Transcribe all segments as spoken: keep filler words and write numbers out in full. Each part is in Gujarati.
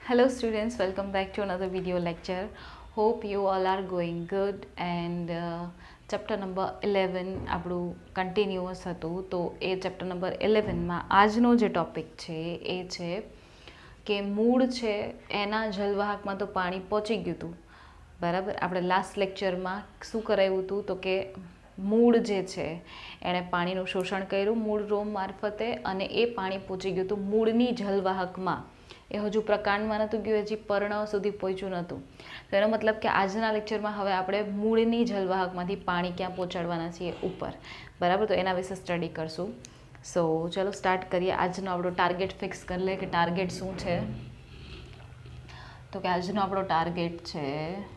Hello students, welcome back to another video lecture. Hope you all are going good and uh, chapter number eleven આપણું કન્ટિન્યુઅસ હતું. તો એ ચેપ્ટર નંબર ઇલેવનમાં આજનો જે ટોપિક છે એ છે કે મૂળ છે એના જલવાહકમાં તો પાણી પહોંચી ગયું હતું, બરાબર. આપણે લાસ્ટ લેક્ચરમાં શું કરાવ્યું હતું તો કે મૂળ જે છે એણે પાણીનું શોષણ કર્યું મૂળ રોમ મારફતે અને એ પાણી પહોંચી ગયું હતું મૂળની જલવાહકમાં. એ હજુ પ્રકાંડમાં નહોતું ગયું, હજી પર્ણ સુધી પહોંચ્યું નહોતું. તો એનો મતલબ કે આજના લેક્ચરમાં હવે આપણે મૂળની જલવાહકમાંથી પાણી ક્યાં પહોંચાડવાના છીએ, ઉપર, બરાબર. તો એના વિશે સ્ટડી કરશું. સો ચલો સ્ટાર્ટ કરીએ. આજનો આપણો ટાર્ગેટ ફિક્સ કરી લે કે ટાર્ગેટ શું છે. તો કે આજનો આપણો ટાર્ગેટ છે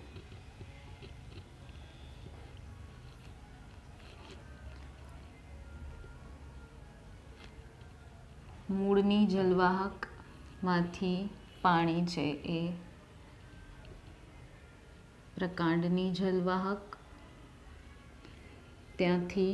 મૂળની જલવાહક માંથી પાણી છે એ પ્રકાંડની જલવાહક, ત્યાંથી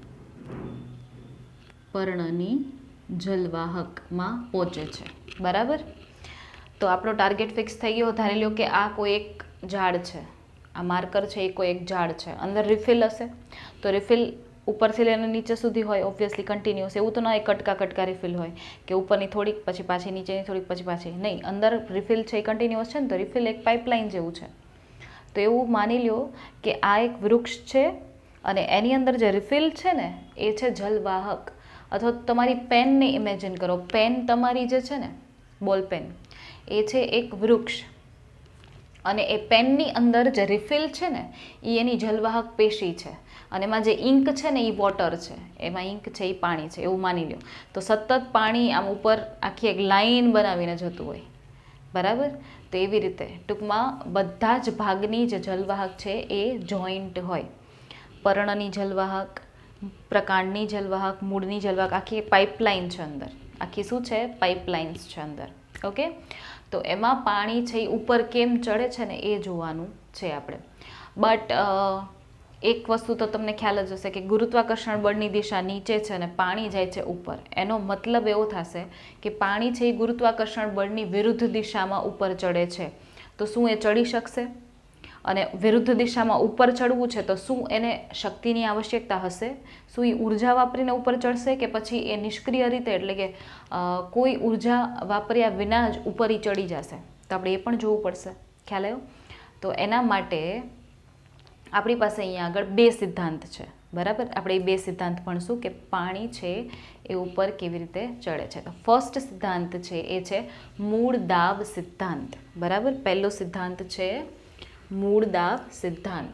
પર્ણની જલવાહકમાં પહોંચે છે, બરાબર. તો આપણો ટાર્ગેટ ફિક્સ થઈ ગયો. ધારી લો કે આ કોઈ એક ઝાડ છે, આ માર્કર છે એ કોઈ એક ઝાડ છે, અંદર રિફિલ હશે તો રિફિલ ઉપરથી લઈને નીચે સુધી હોય, ઓબ્વિયસલી કન્ટિન્યુઅસ. એવું તો ના એક કટકા કટકા રિફિલ હોય કે ઉપરની થોડીક પછી પાછી નીચેની થોડીક પછી પાછી, નહીં. અંદર રિફિલ છે એ કન્ટિન્યુઅસ છે ને, તો રિફિલ એક પાઇપલાઇન જેવું છે. તો એવું માની લો કે આ એક વૃક્ષ છે અને એની અંદર જે રિફિલ છે ને એ છે જલવાહક. અથવા તમારી પેનને ઇમેજિન કરો, પેન તમારી જે છે ને બોલ પેન એ છે એક વૃક્ષ અને એ પેનની અંદર જે રિફિલ છે ને એ એની જલવાહક પેશી છે અને એમાં જે ઇંક છે ને એ વોટર છે, એમાં ઇંક છે એ પાણી છે, એવું માની લો. તો સતત પાણી આમ ઉપર આખી એક લાઈન બનાવીને જતું હોય, બરાબર. તો એવી રીતે ટૂંકમાં બધા જ ભાગની જે જલવાહક છે એ જોઈન્ટ હોય. પર્ણની જલવાહક, પ્રકાંડની જલવાહક, મૂળની જલવાહક, આખી પાઇપલાઇન છે અંદર. આખી શું છે? પાઇપલાઇન્સ છે અંદર. ઓકે. તો એમાં પાણી છે એ ઉપર કેમ ચડે છે ને એ જોવાનું છે આપણે. બટ એક વસ્તુ તો તમને ખ્યાલ જ હશે કે ગુરુત્વાકર્ષણ બળની દિશા નીચે છે અને પાણી જાય છે ઉપર. એનો મતલબ એવો થશે કે પાણી છે એ ગુરુત્વાકર્ષણ બળની વિરુદ્ધ દિશામાં ઉપર ચડે છે. તો શું એ ચડી શકશે? અને વિરુદ્ધ દિશામાં ઉપર ચડવું છે તો શું એને શક્તિની આવશ્યકતા હશે? શું એ ઉર્જા વાપરીને ઉપર ચડશે કે પછી એ નિષ્ક્રિય રીતે, એટલે કે કોઈ ઉર્જા વાપર્યા વિના જ ઉપર એ ચડી જશે? તો આપણે એ પણ જોવું પડશે. ખ્યાલ આવ્યો? તો એના માટે આપણી પાસે અહીંયા આગળ બે સિદ્ધાંત છે, બરાબર. આપણે એ બે સિદ્ધાંત ભણશું કે પાણી છે એ ઉપર કેવી રીતે ચડે છે. તો ફર્સ્ટ સિદ્ધાંત છે એ છે મૂળ દાબ સિદ્ધાંત, બરાબર. પહેલો સિદ્ધાંત છે મૂળ દાબ સિદ્ધાંત.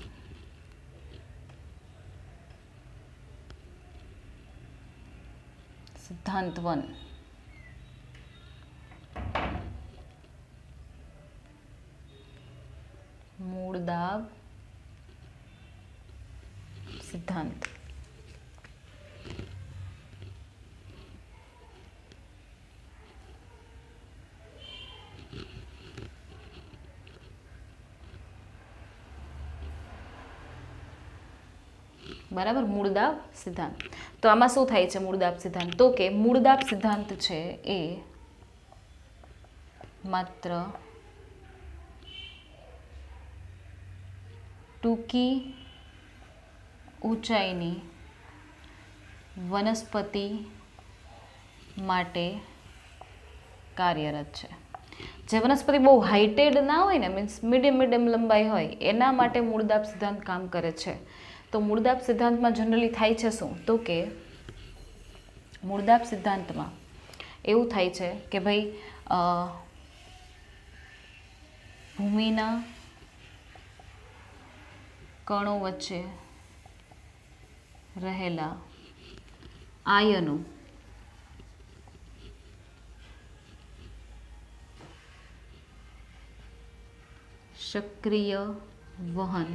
સિદ્ધાંત વન. મૂળ દાબ સિદ્ધાંત. બરાબર. મૂળદાબ સિદ્ધાંત. તો આમાં શું થાય છે મૂળદાબ સિદ્ધાંત? તો કે મૂળદાબ સિદ્ધાંત છે એ માત્ર ટૂંકી ઊંચાઈની વનસ્પતિ માટે કાર્યરત છે. જે વનસ્પતિ બહુ હાઇટેડ ના હોય ને, મીન્સ મીડિયમ મીડિયમ લંબાઈ હોય, એના માટે મૂળદાબ સિદ્ધાંત કામ કરે છે. તો મૂળદાબ સિદ્ધાંતમાં જનરલી થાય છે શું? તો કે મૂળદાબ સિદ્ધાંતમાં એવું થાય છે કે ભાઈ ભૂમિના કણો વચ્ચે રહેલા આયનો સક્રિય વહન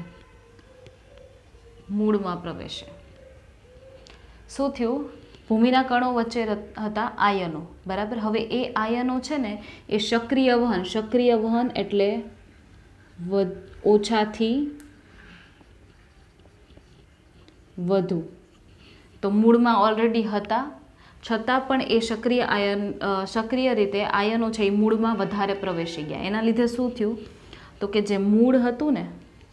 મૂળમાં પ્રવેશે. શું થયું? ભૂમિના કણો વચ્ચે હતા આયનો, બરાબર. હવે એ આયનો છે ને એ સક્રિય વહન, સક્રિય વહન એટલે ઓછાથી વધુ. તો મૂળમાં ઓલરેડી હતા છતાં પણ એ સક્રિય આયન સક્રિય રીતે આયનો છે એ મૂળમાં વધારે પ્રવેશી ગયા. એના લીધે શું થયું તો કે જે મૂળ હતું ને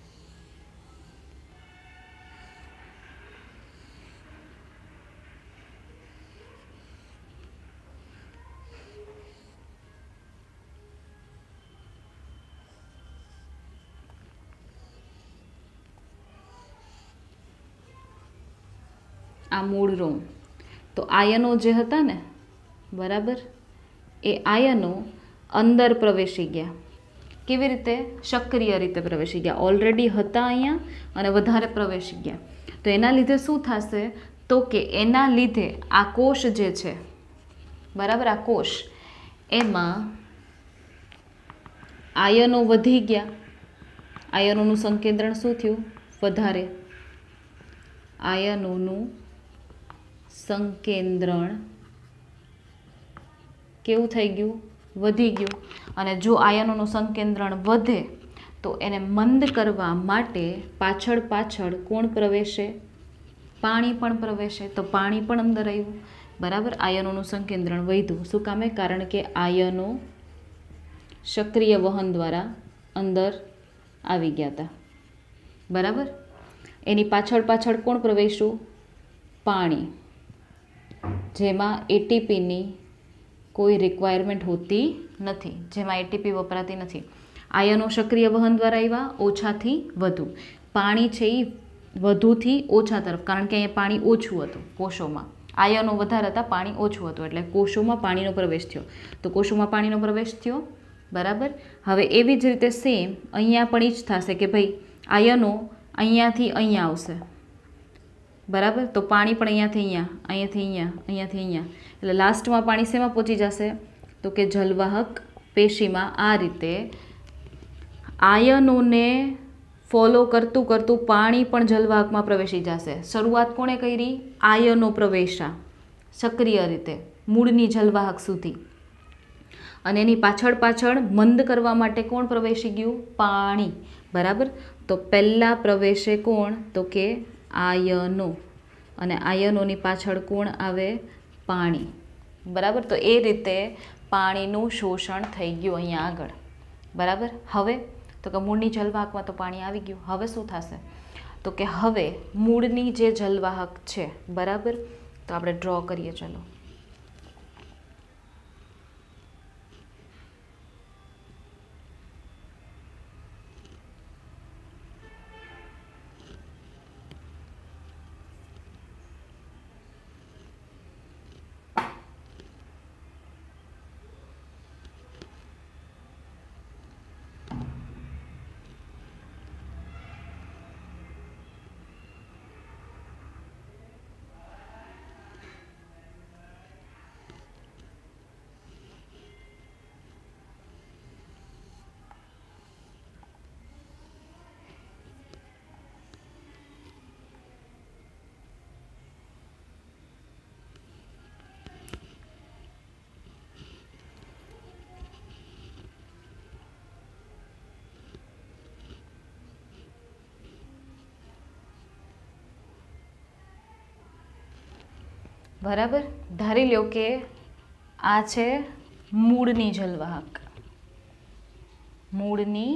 આ મૂળ રૂમ તો આયનો જે હતા ને બરાબર એ આયનો અંદર પ્રવેશી ગયા. કેવી રીતે? સક્રિય રીતે પ્રવેશી ગયા. ઓલરેડી હતા અહીંયા અને વધારે પ્રવેશી ગયા. તો એના લીધે શું થશે તો કે એના લીધે આ કોષ જે છે બરાબર આ કોષ એમાં આયનો વધી ગયા. આયનોનું સંકેન્દ્રણ શું થયું? વધારે. આયનોનું સંકેન્દ્રણ કેવું થઈ ગયું? વધી ગયું. અને જો આયનોનું સંકેન્દ્રણ વધે તો એને મંદ કરવા માટે પાછળ પાછળ કોણ પ્રવેશે? પાણી પણ પ્રવેશે. તો પાણી પણ અંદર આવ્યું. બરાબર. આયનોનું સંકેન્દ્રણ વધ્યું. શું કામે? કારણ કે આયનો સક્રિય વહન દ્વારા અંદર આવી ગયા હતા. બરાબર. એની પાછળ પાછળ કોણ પ્રવેશ્યું? પાણી, જેમાં એટીપીની કોઈ રિક્વાયરમેન્ટ હોતી નથી, જેમાં એટીપી વપરાતી નથી. આયનો સક્રિય વહન દ્વારા આવ્યા ઓછાથી વધુ. પાણી છે એ વધુથી ઓછા તરફ, કારણ કે અહીંયા પાણી ઓછું હતું કોષોમાં. આયનો વધારે હતા, પાણી ઓછું હતું, એટલે કોષોમાં પાણીનો પ્રવેશ થયો. તો કોષોમાં પાણીનો પ્રવેશ થયો. બરાબર. હવે એવી જ રીતે સેમ અહીંયા પણ એ જ થશે કે ભાઈ આયનો અહીંયાથી અહીંયા આવશે. બરાબર. તો પાણી પણ અહીંયાથી અહીંયા, અહીંયાથી અહીંયા, અહીંયાથી અહીંયા, એટલે લાસ્ટમાં પાણી શેમાં પહોંચી જશે તો કે જલવાહક પેશીમાં. આ રીતે આયનોને ફોલો કરતું કરતું પાણી પણ જલવાહકમાં પ્રવેશી જશે. શરૂઆત કોણે કરી? આયનો પ્રવેશા સક્રિય રીતે મૂળની જલવાહક સુધી, અને એની પાછળ પાછળ મંદ કરવા માટે કોણ પ્રવેશી ગયું? પાણી. બરાબર. તો પહેલાં પ્રવેશે કોણ તો કે આયનો, અને આયનોની પાછળ કોણ આવે? પાણી. બરાબર. તો એ રીતે પાણીનું શોષણ થઈ ગયું અહીંયા આગળ. બરાબર. હવે તો કે મૂળની જલવાહકમાં તો પાણી આવી ગયું. હવે શું થશે તો કે હવે મૂળની જે જલવાહક છે બરાબર, તો આપણે ડ્રો કરીએ. ચલો. બરાબર. ધારી લો કે આ છે મૂળની જલવાહક. મૂળની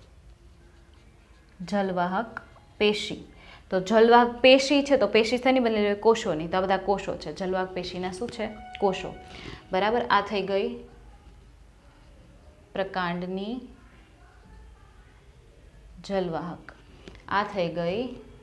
જલવાહક પેશી. તો જલવાહક પેશી છે તો પેશી શેની બનેલી? કોષોની. તો આ બધા કોષો છે. જલવાહક પેશીના શું છે? કોષો. બરાબર. આ થઈ ગઈ પ્રકાંડની જલવાહક. આ થઈ ગઈ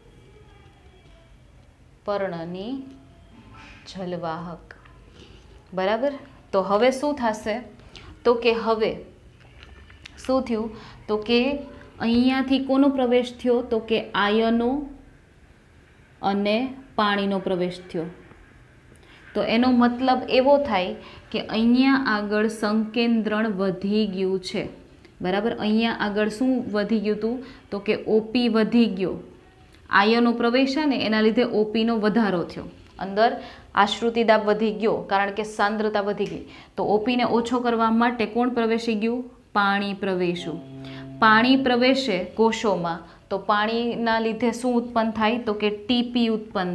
પર્ણની જલવાહક. બરાબર. તો હવે શું થશે તો કે હવે શું થયું તો કે અહીંયાથી કોનો પ્રવેશ થયો તો કે આયનો અને પાણીનો પ્રવેશ થયો. તો એનો મતલબ એવો થાય કે અહીંયા આગળ સંકેન્દ્રણ વધી ગયું છે. બરાબર. અહીંયા આગળ શું વધી ગયું હતું તો કે ઓપી વધી ગયો. આયનો પ્રવેશ ને એના લીધે ઓપીનો વધારો થયો. અંદર આશ્રુતિ દાબ વધી ગયો કારણ કે સાંદ્રતા વધી ગઈ. તો ઓપીને ઓછો કરવા માટે કોણ પ્રવેશી ગયું? પાણી પ્રવેશ્યું. પાણી પ્રવેશે કોષોમાં તો પાણીના લીધે શું ઉત્પન્ન થાય તો કે ટીપી ઉત્પન્ન થાય.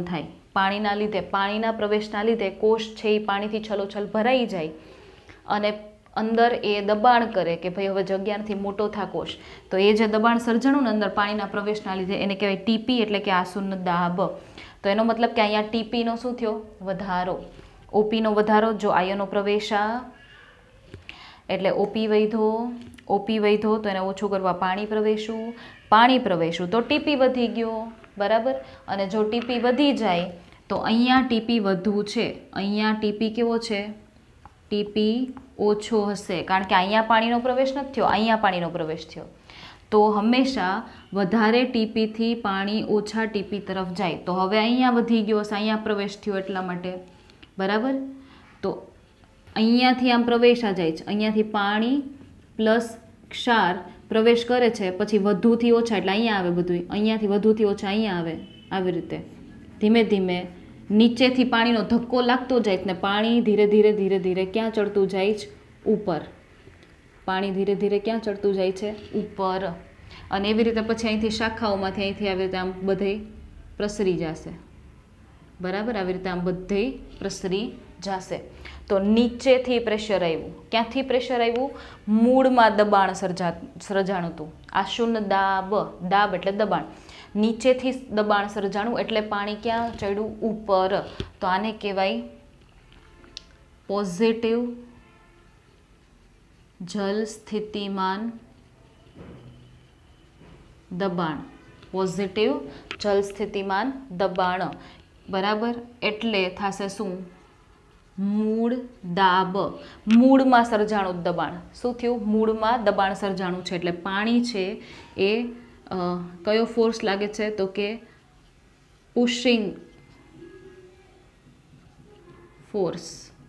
પાણીના લીધે પાણીના પ્રવેશના લીધે કોષ છે એ પાણીથી છલોછલ ભરાઈ જાય અને અંદર એ દબાણ કરે કે ભાઈ હવે જગ્યા નથી, મોટો થા કોષ, તો એ જે દબાણ સર્જાણું ને અંદર પાણીના પ્રવેશના લીધે એને કહેવાય ટીપી, એટલે કે આસુન્ન દાબ. તો એનો મતલબ કે અહીંયા ટીપીનો શું થયો? વધારો. ઓપીનો વધારો, જો આયનો પ્રવેશા એટલે ઓપી વૈધો, ઓપી વૈધો તો એને ઓછું કરવા પાણી પ્રવેશું, પાણી પ્રવેશું તો ટીપી વધી ગયો, બરાબર. અને જો ટીપી વધી જાય તો અહીંયા ટીપી વધુ છે, અહીંયા ટીપી કેવો છે? ટીપી ઓછો હશે, કારણ કે અહીંયા પાણીનો પ્રવેશ નથી થયો, અહીંયા પાણીનો પ્રવેશ થયો. તો હંમેશા વધારે ટીપીથી પાણી ઓછા ટીપી તરફ જાય. તો હવે અહીંયા વધી ગયો હશે, અહીંયા પ્રવેશ થયો એટલા માટે, બરાબર. તો અહીંયાથી આમ પ્રવેશા જાય છે, અહીંયાથી પાણી પ્લસ ક્ષાર પ્રવેશ કરે છે, પછી વધુથી ઓછા એટલે અહીંયા આવે બધું, અહીંયાથી વધુથી ઓછા અહીંયા આવે, આવી રીતે ધીમે ધીમે નીચેથી પાણીનો ધક્કો લાગતો જાય ને પાણી ધીરે ધીરે ધીરે ધીરે ક્યાં ચડતું જાય છે? ઉપર. પાણી ધીરે ધીરે ક્યાં ચડતું જાય છે? ઉપર. અને એવી રીતે પછી અહીંથી શાખાઓમાંથી અહીંથી આવી રીતે આમ બધે પ્રસરી જશે, બરાબર. આવી રીતે આમ બધે પ્રસરી જશે. તો નીચેથી પ્રેશર આવ્યું, ક્યાંથી પ્રેશર આવ્યું? મૂળમાં દબાણ સર્જા સર્જાણું હતું. આશુન દાબ, દાબ એટલે દબાણ, નીચેથી દબાણ સર્જાણું એટલે પાણી ક્યાં ચડ્યું? ઉપર. તો આને કહેવાય પોઝિટિવ જલ સ્થિતિમાન દબાણ. પોઝિટિવ જલ સ્થિતિમાન દબાણ, બરાબર. એટલે થશે શું? મૂળ દાબ. મૂળમાં સર્જાણું દબાણ. શું થયું? મૂળમાં દબાણ સર્જાણું છે એટલે પાણી છે એ કયો ફોર્સ લાગે છે? તો કે પુશિંગ ફોર્સ.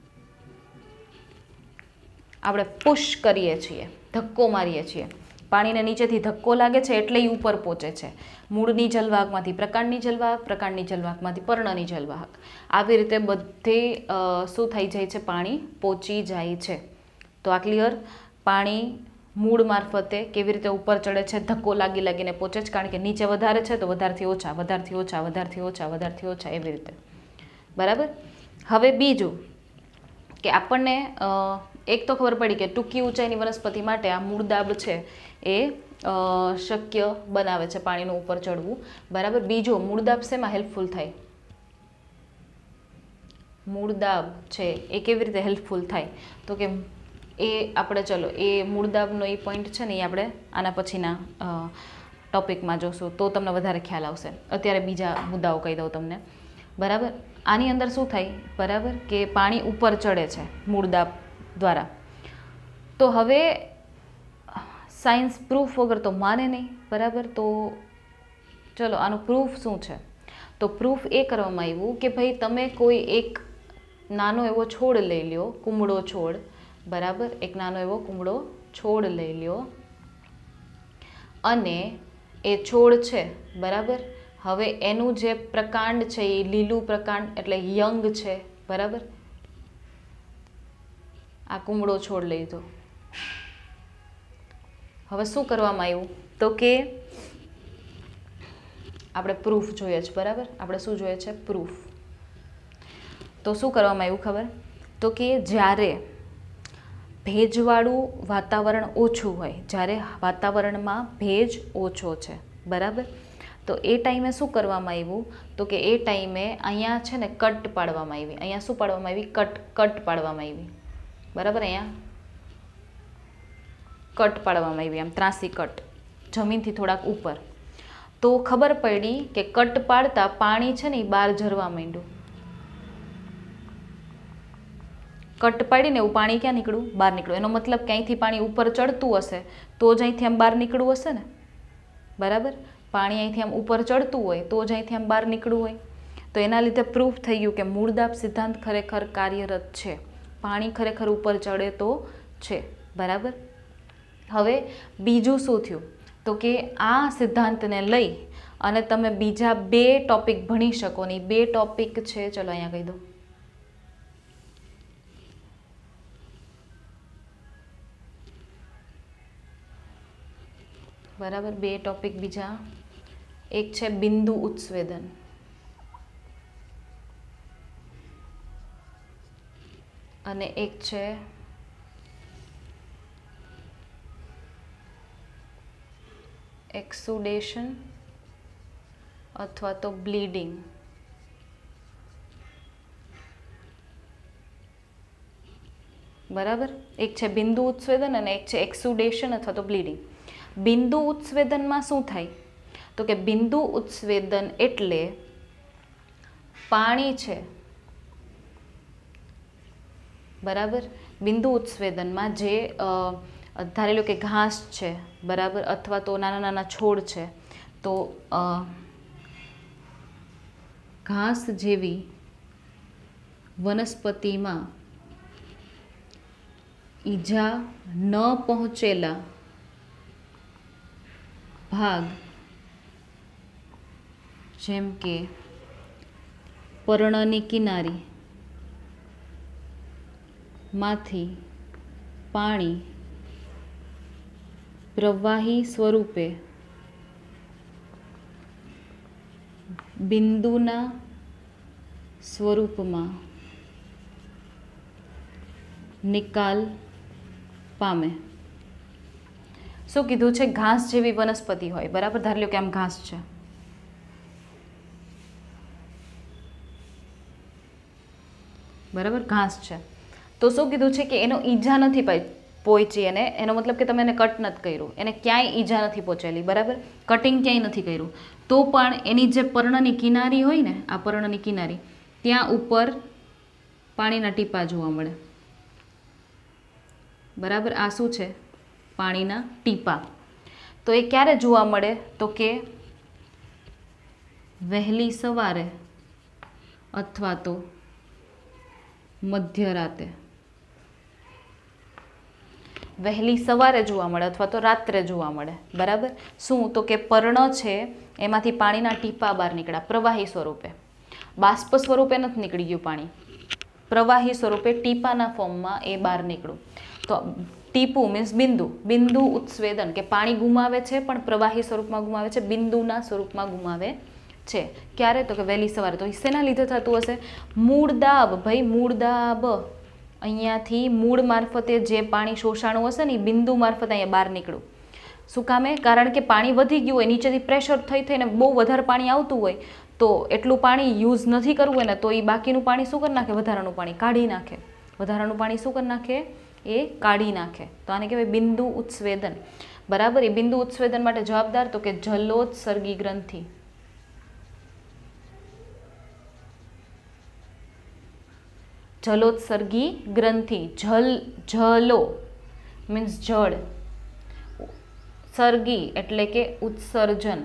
આપણે પુશ કરીએ છીએ, ધક્કો મારીએ છીએ, પાણીને નીચેથી ધક્કો લાગે છે એટલે એ ઉપર પહોંચે છે. મૂળની જલવાહકમાંથી પ્રકાંડની જલવાહક, પ્રકાંડની જલવાહકમાંથી પર્ણની જલવાહક, આવી રીતે બધે શું થઈ જાય છે? પાણી પહોંચી જાય છે. તો આ ક્લિયર? પાણી મૂળ મારફતે કેવી રીતે ઉપર ચડે છે? ધક્કો લાગી લાગીને પહોંચે છે, કારણ કે નીચે વધારે છે તો વધારથી ઓછા, વધારથી ઓછા, વધારથી ઓછા, વધારથી ઓછા, એવી રીતે, બરાબર. હવે બીજું કે આપણને એક તો ખબર પડી કે ટૂંકી ઊંચાઈની વનસ્પતિ માટે આ મૂળ દાબ છે એ શક્ય બનાવે છે પાણીનું ઉપર ચડવું, બરાબર. બીજો મૂળ દાબ શેમાં હેલ્પફુલ થાય? મૂળ દાબ છે એ કેવી રીતે હેલ્પફુલ થાય? તો કે એ આપણે ચલો એ મૂળ દાબનો એ પોઈન્ટ છે ને એ આપણે આના પછીના ટોપિકમાં જોશું તો તમને વધારે ખ્યાલ આવશે. અત્યારે બીજા મુદ્દાઓ કહી દઉં તમને, બરાબર. આની અંદર શું થાય? બરાબર, કે પાણી ઉપર ચડે છે મૂળ દાબ દ્વારા. તો હવે સાયન્સ પ્રૂફ વગર તો માને નહીં, બરાબર. તો ચલો આનું પ્રૂફ શું છે? તો પ્રૂફ એ કરવામાં આવ્યું કે ભાઈ તમે કોઈ એક નાનો એવો છોડ લઈ લ્યો, કુમળો છોડ, બરાબર. એક નાનો એવો કુમળો છોડ લઈ લ્યો અને એ છોડ છે, બરાબર. હવે એનું જે પ્રકાંડ છે એ લીલું પ્રકાંડ એટલે યંગ છે, બરાબર. આ કુમળો છોડ લીધો. હવે શું કરવામાં આવ્યું? તો કે આપણે પ્રૂફ જોઈએ છે, બરાબર. આપણે શું જોઈએ છે? પ્રૂફ. તો શું કરવામાં આવ્યું ખબર? તો કે જ્યારે ભેજવાળું વાતાવરણ ઓછું હોય, જ્યારે વાતાવરણમાં ભેજ ઓછો છે, બરાબર. તો એ ટાઈમે શું કરવામાં આવ્યું? તો કે એ ટાઈમે અહીંયા છે ને કટ પાડવામાં આવી. અહીંયા શું પાડવામાં આવી? કટ કટ પાડવામાં આવી, બરાબર. અહીંયા કટ પાડવામાં આવી, આમ ત્રાસી કટ જમીનથી થોડાક ઉપર. તો ખબર પડી કે કટ પાડતા પાણી છે ને એ બહાર ઝરવા માંડ્યું. કટ પાડીને એવું પાણી ક્યાં નીકળ્યું? બહાર નીકળ્યું. એનો મતલબ કે અહીંથી પાણી ઉપર ચડતું હશે તો જ અહીંથી આમ બહાર નીકળવું હશે ને, બરાબર. પાણી અહીંથી આમ ઉપર ચડતું હોય તો જ અહીંથી આમ બહાર નીકળવું હોય. તો એના લીધે પ્રૂફ થઈ ગયું કે મૂળ દાબ સિદ્ધાંત ખરેખર કાર્યરત છે. પાણી ખરેખર ઉપર ચડે તો છે, બરાબર. હવે બીજું શું થયું? તો કે આ સિદ્ધાંતને લઈ અને તમે બીજા બે ટોપિક ભણી શકો ને. બે ટોપિક છે, ચલો અહીંયા કહી દો. બરાબર, બે ટોપિક બીજા. એક છે બિંદુ ઉત્સવેદન. અને એક છે એક્સુડેશન અથવા તો બ્લીડિંગ. બરાબર, એક છે બિંદુ ઉત્સ્વેદન અને એક છે એક્સુડેશન અથવા તો બ્લીડિંગ. બિંદુ ઉત્સ્વેદનમાં શું થાય તો કે બિંદુ ઉત્સ્વેદન એટલે પાણી છે, બરાબર. બિંદુ ઉત્સ્વેદનમાં જે ધારી લો કે ઘાસ છે, બરાબર, અથવા તો નાના નાના છોડ છે, તો ઘાસ જેવી વનસ્પતિમાં ઈજા ન પહોંચેલા ભાગ જેમ કે પર્ણની કિનારી માંથી પાણી પ્રવાહી સ્વરૂપે બિંદુના સ્વરૂપમાં નિકાલ પામે. શું કીધું છે? ઘાસ જેવી વનસ્પતિ હોય, બરાબર. ધારી લો કે આમ ઘાસ છે, બરાબર, ઘાસ છે. તો શું કીધું છે કે એનો ઈજા નથી પહોંચી, એને એનો મતલબ કે તમે એને કટ નથી કર્યું, એને ક્યાંય ઈજા નથી પહોંચેલી, બરાબર, કટિંગ ક્યાંય નથી કર્યું, તો પણ એની જે પર્ણની કિનારી હોય ને, આ પર્ણની કિનારી, ત્યાં ઉપર પાણીના ટીપા જોવા મળે, બરાબર. આ શું છે? પાણીના ટીપા. તો એ ક્યારે જોવા મળે તો કે વહેલી સવારે અથવા તો મધ્યરાતે. વહેલી સવારે જોવા મળે અથવા તો રાત્રે જોવા મળે, બરાબર. શું તો કે પર્ણ છે એમાંથી પાણીના ટીપા બહાર નીકળ્યા પ્રવાહી સ્વરૂપે. બાષ્પ સ્વરૂપે નથી નીકળી ગયું પાણી, પ્રવાહી સ્વરૂપે ટીપાના ફોર્મમાં એ બહાર નીકળ્યું. તો ટીપું મીન્સ બિંદુ, બિંદુ ઉત્સ્વેદન કે પાણી ગુમાવે છે પણ પ્રવાહી સ્વરૂપમાં ગુમાવે છે, બિંદુના સ્વરૂપમાં ગુમાવે છે. ક્યારે તો કે વહેલી સવારે. તો શેના લીધે થતું હશે? મૂળ દાબ, ભાઈ મૂળ દાબ. અહીંયાથી મૂળ મારફતે જે પાણી શોષાણું હશે ને એ બિંદુ મારફતે અહીંયા બહાર નીકળ્યું. શું કામે? કારણ કે પાણી વધી ગયું હોય, નીચેથી પ્રેશર થઈ થઈને બહુ વધારે પાણી આવતું હોય, તો એટલું પાણી યુઝ નથી કરવું હોય ને, તો એ બાકીનું પાણી શું કરી નાખે? વધારાનું પાણી કાઢી નાખે. વધારાનું પાણી શું કરી નાખે? એ કાઢી નાખે. તો આને કહેવાય બિંદુ ઉત્સ્વેદન, બરાબર. એ બિંદુ ઉત્સ્વેદન માટે જવાબદાર તો કે જલોત્સર્ગી ગ્રંથિ. જલોત્સર્ગી ગ્રંથિ. જલ, જલો મીન્સ જળ, સર્ગી એટલે કે ઉત્સર્જન,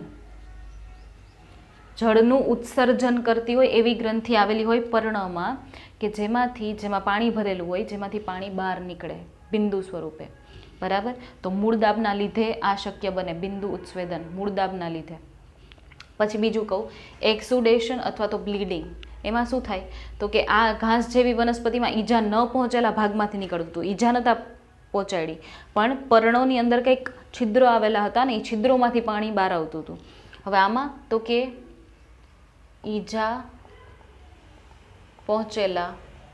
જળનું ઉત્સર્જન કરતી હોય એવી ગ્રંથિ આવેલી હોય પર્ણમાં, કે જેમાંથી જેમાં પાણી ભરેલું હોય, જેમાંથી પાણી બહાર નીકળે બિંદુ સ્વરૂપે, બરાબર. તો મૂળદાબના લીધે આ શક્ય બને, બિંદુ ઉત્સ્વેદન મૂળદાબના લીધે. પછી બીજું કહું, એક્સુડેશન અથવા તો બ્લીડિંગ. એમાં શું થાય તો કે આ ઘાસ જેવી વનસ્પતિમાં ઈજા ન પહોંચેલા ભાગમાંથી નીકળતું હતું. ઈજા નતા પહોંચાડી, પણ પર્ણોની અંદર કંઈક છિદ્રો આવેલા હતા ને, એ છિદ્રોમાંથી પાણી બહાર આવતું હતું. હવે આમાં તો કે ઈજા પહોંચેલા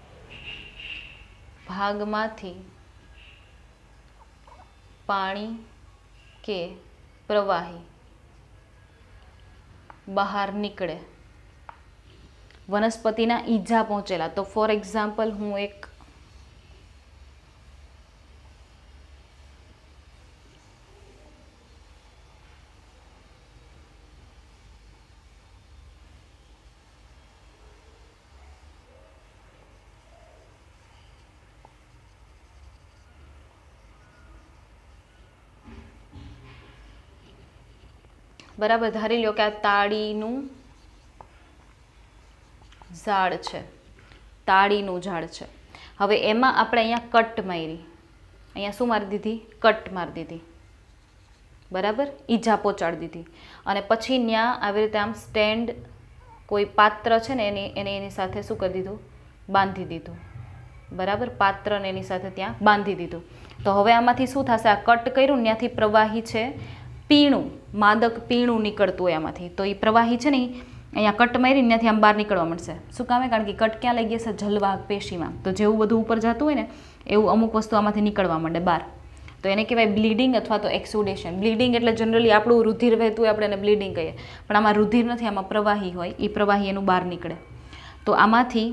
ભાગમાંથી પાણી કે પ્રવાહી બહાર નીકળે. વનસ્પતિના ઈજા પહોંચેલા. તો ફોર એક્ઝામ્પલ હું એક બરાબર ધારી લો કે આ તાળીનું ઝાડ છે, તાળીનું ઝાડ છે. હવે એમાં આપણે અહીંયા કટ મારી, અહીંયા શું મારી દીધી? કટ મારી દીધી, બરાબર, ઈજા પહોંચાડી દીધી. અને પછી ત્યાં આવી રીતે આમ સ્ટેન્ડ કોઈ પાત્ર છે ને એની એને એની સાથે શું કરી દીધું? બાંધી દીધું, બરાબર. પાત્રને એની સાથે ત્યાં બાંધી દીધું. તો હવે આમાંથી શું થશે? આ કટ કર્યું ને ત્યાંથી પ્રવાહી છે, પીણું, માદક પીણું નીકળતું હોય આમાંથી. તો એ પ્રવાહી છે ને અહીંયા કટ મારી ત્યાંથી આમ બહાર નીકળવા મળશે. શું કામે? કારણ કે કટ ક્યાં લઈ ગયા છે? જલવાહક પેશીમાં. તો જેવું બધું ઉપર જતું હોય ને એવું અમુક વસ્તુ આમાંથી નીકળવા માંડે બહાર. તો એને કહેવાય બ્લીડિંગ અથવા તો એક્સુડેશન. બ્લીડિંગ એટલે જનરલી આપણું રુધિર વહેતું હોય આપણે એને બ્લીડિંગ કહીએ, પણ આમાં રુધિર નથી, આમાં પ્રવાહી હોય, એ પ્રવાહી એનું બહાર નીકળે. તો આમાંથી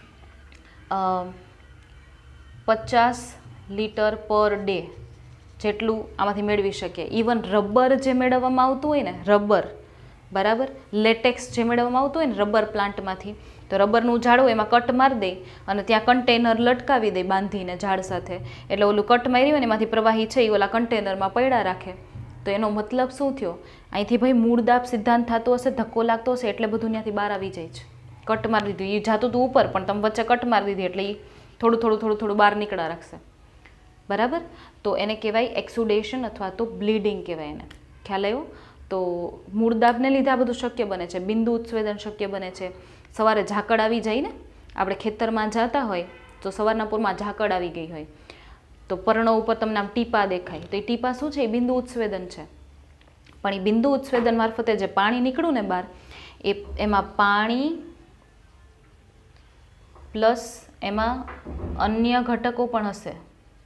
પચાસ લીટર પર ડે જેટલું આમાંથી મેળવી શકીએ. ઇવન રબર જે મેળવવામાં આવતું હોય ને, રબર બરાબર, લેટેક્સ જે મેળવવામાં આવતું હોય ને રબર પ્લાન્ટમાંથી, તો રબરનું ઝાડ હોય એમાં કટ મારી દે અને ત્યાં કન્ટેનર લટકાવી દે બાંધીને ઝાડ સાથે, એટલે ઓલું કટ મારી હોય ને એમાંથી પ્રવાહી છે એ ઓલા કન્ટેનરમાં પડ્યા રાખે. તો એનો મતલબ શું થયો? અહીંથી ભાઈ મૂળ દાબ સિદ્ધાંત થતો હશે, ધક્કો લાગતો હશે એટલે બધું ત્યાંથી બહાર આવી જાય છે. કટ મારી દીધું, એ જાતું હતું ઉપર પણ તમે વચ્ચે કટ મારી દીધી એટલે એ થોડું થોડું થોડું થોડું બહાર નીકળા રાખશે. બરાબર? તો એને કહેવાય એક્સુડેશન અથવા તો બ્લીડિંગ કહેવાય એને. ખ્યાલ આવ્યો? તો મૂળ દાબને લીધે આ બધું શક્ય બને છે. બિંદુ ઉત્સવેદન શક્ય બને છે. સવારે ઝાકળ આવી જાય ને, આપણે ખેતરમાં જતા હોય તો સવારના પૂરમાં ઝાકળ આવી ગઈ હોય તો પર્ણો ઉપર તમને આમ ટીપા દેખાય, તો એ ટીપા શું છે? એ બિંદુ ઉત્સવેદન છે. પણ એ બિંદુ ઉત્સવેદન મારફતે જે પાણી નીકળ્યું ને બહાર, એ એમાં પાણી પ્લસ એમાં અન્ય ઘટકો પણ હશે.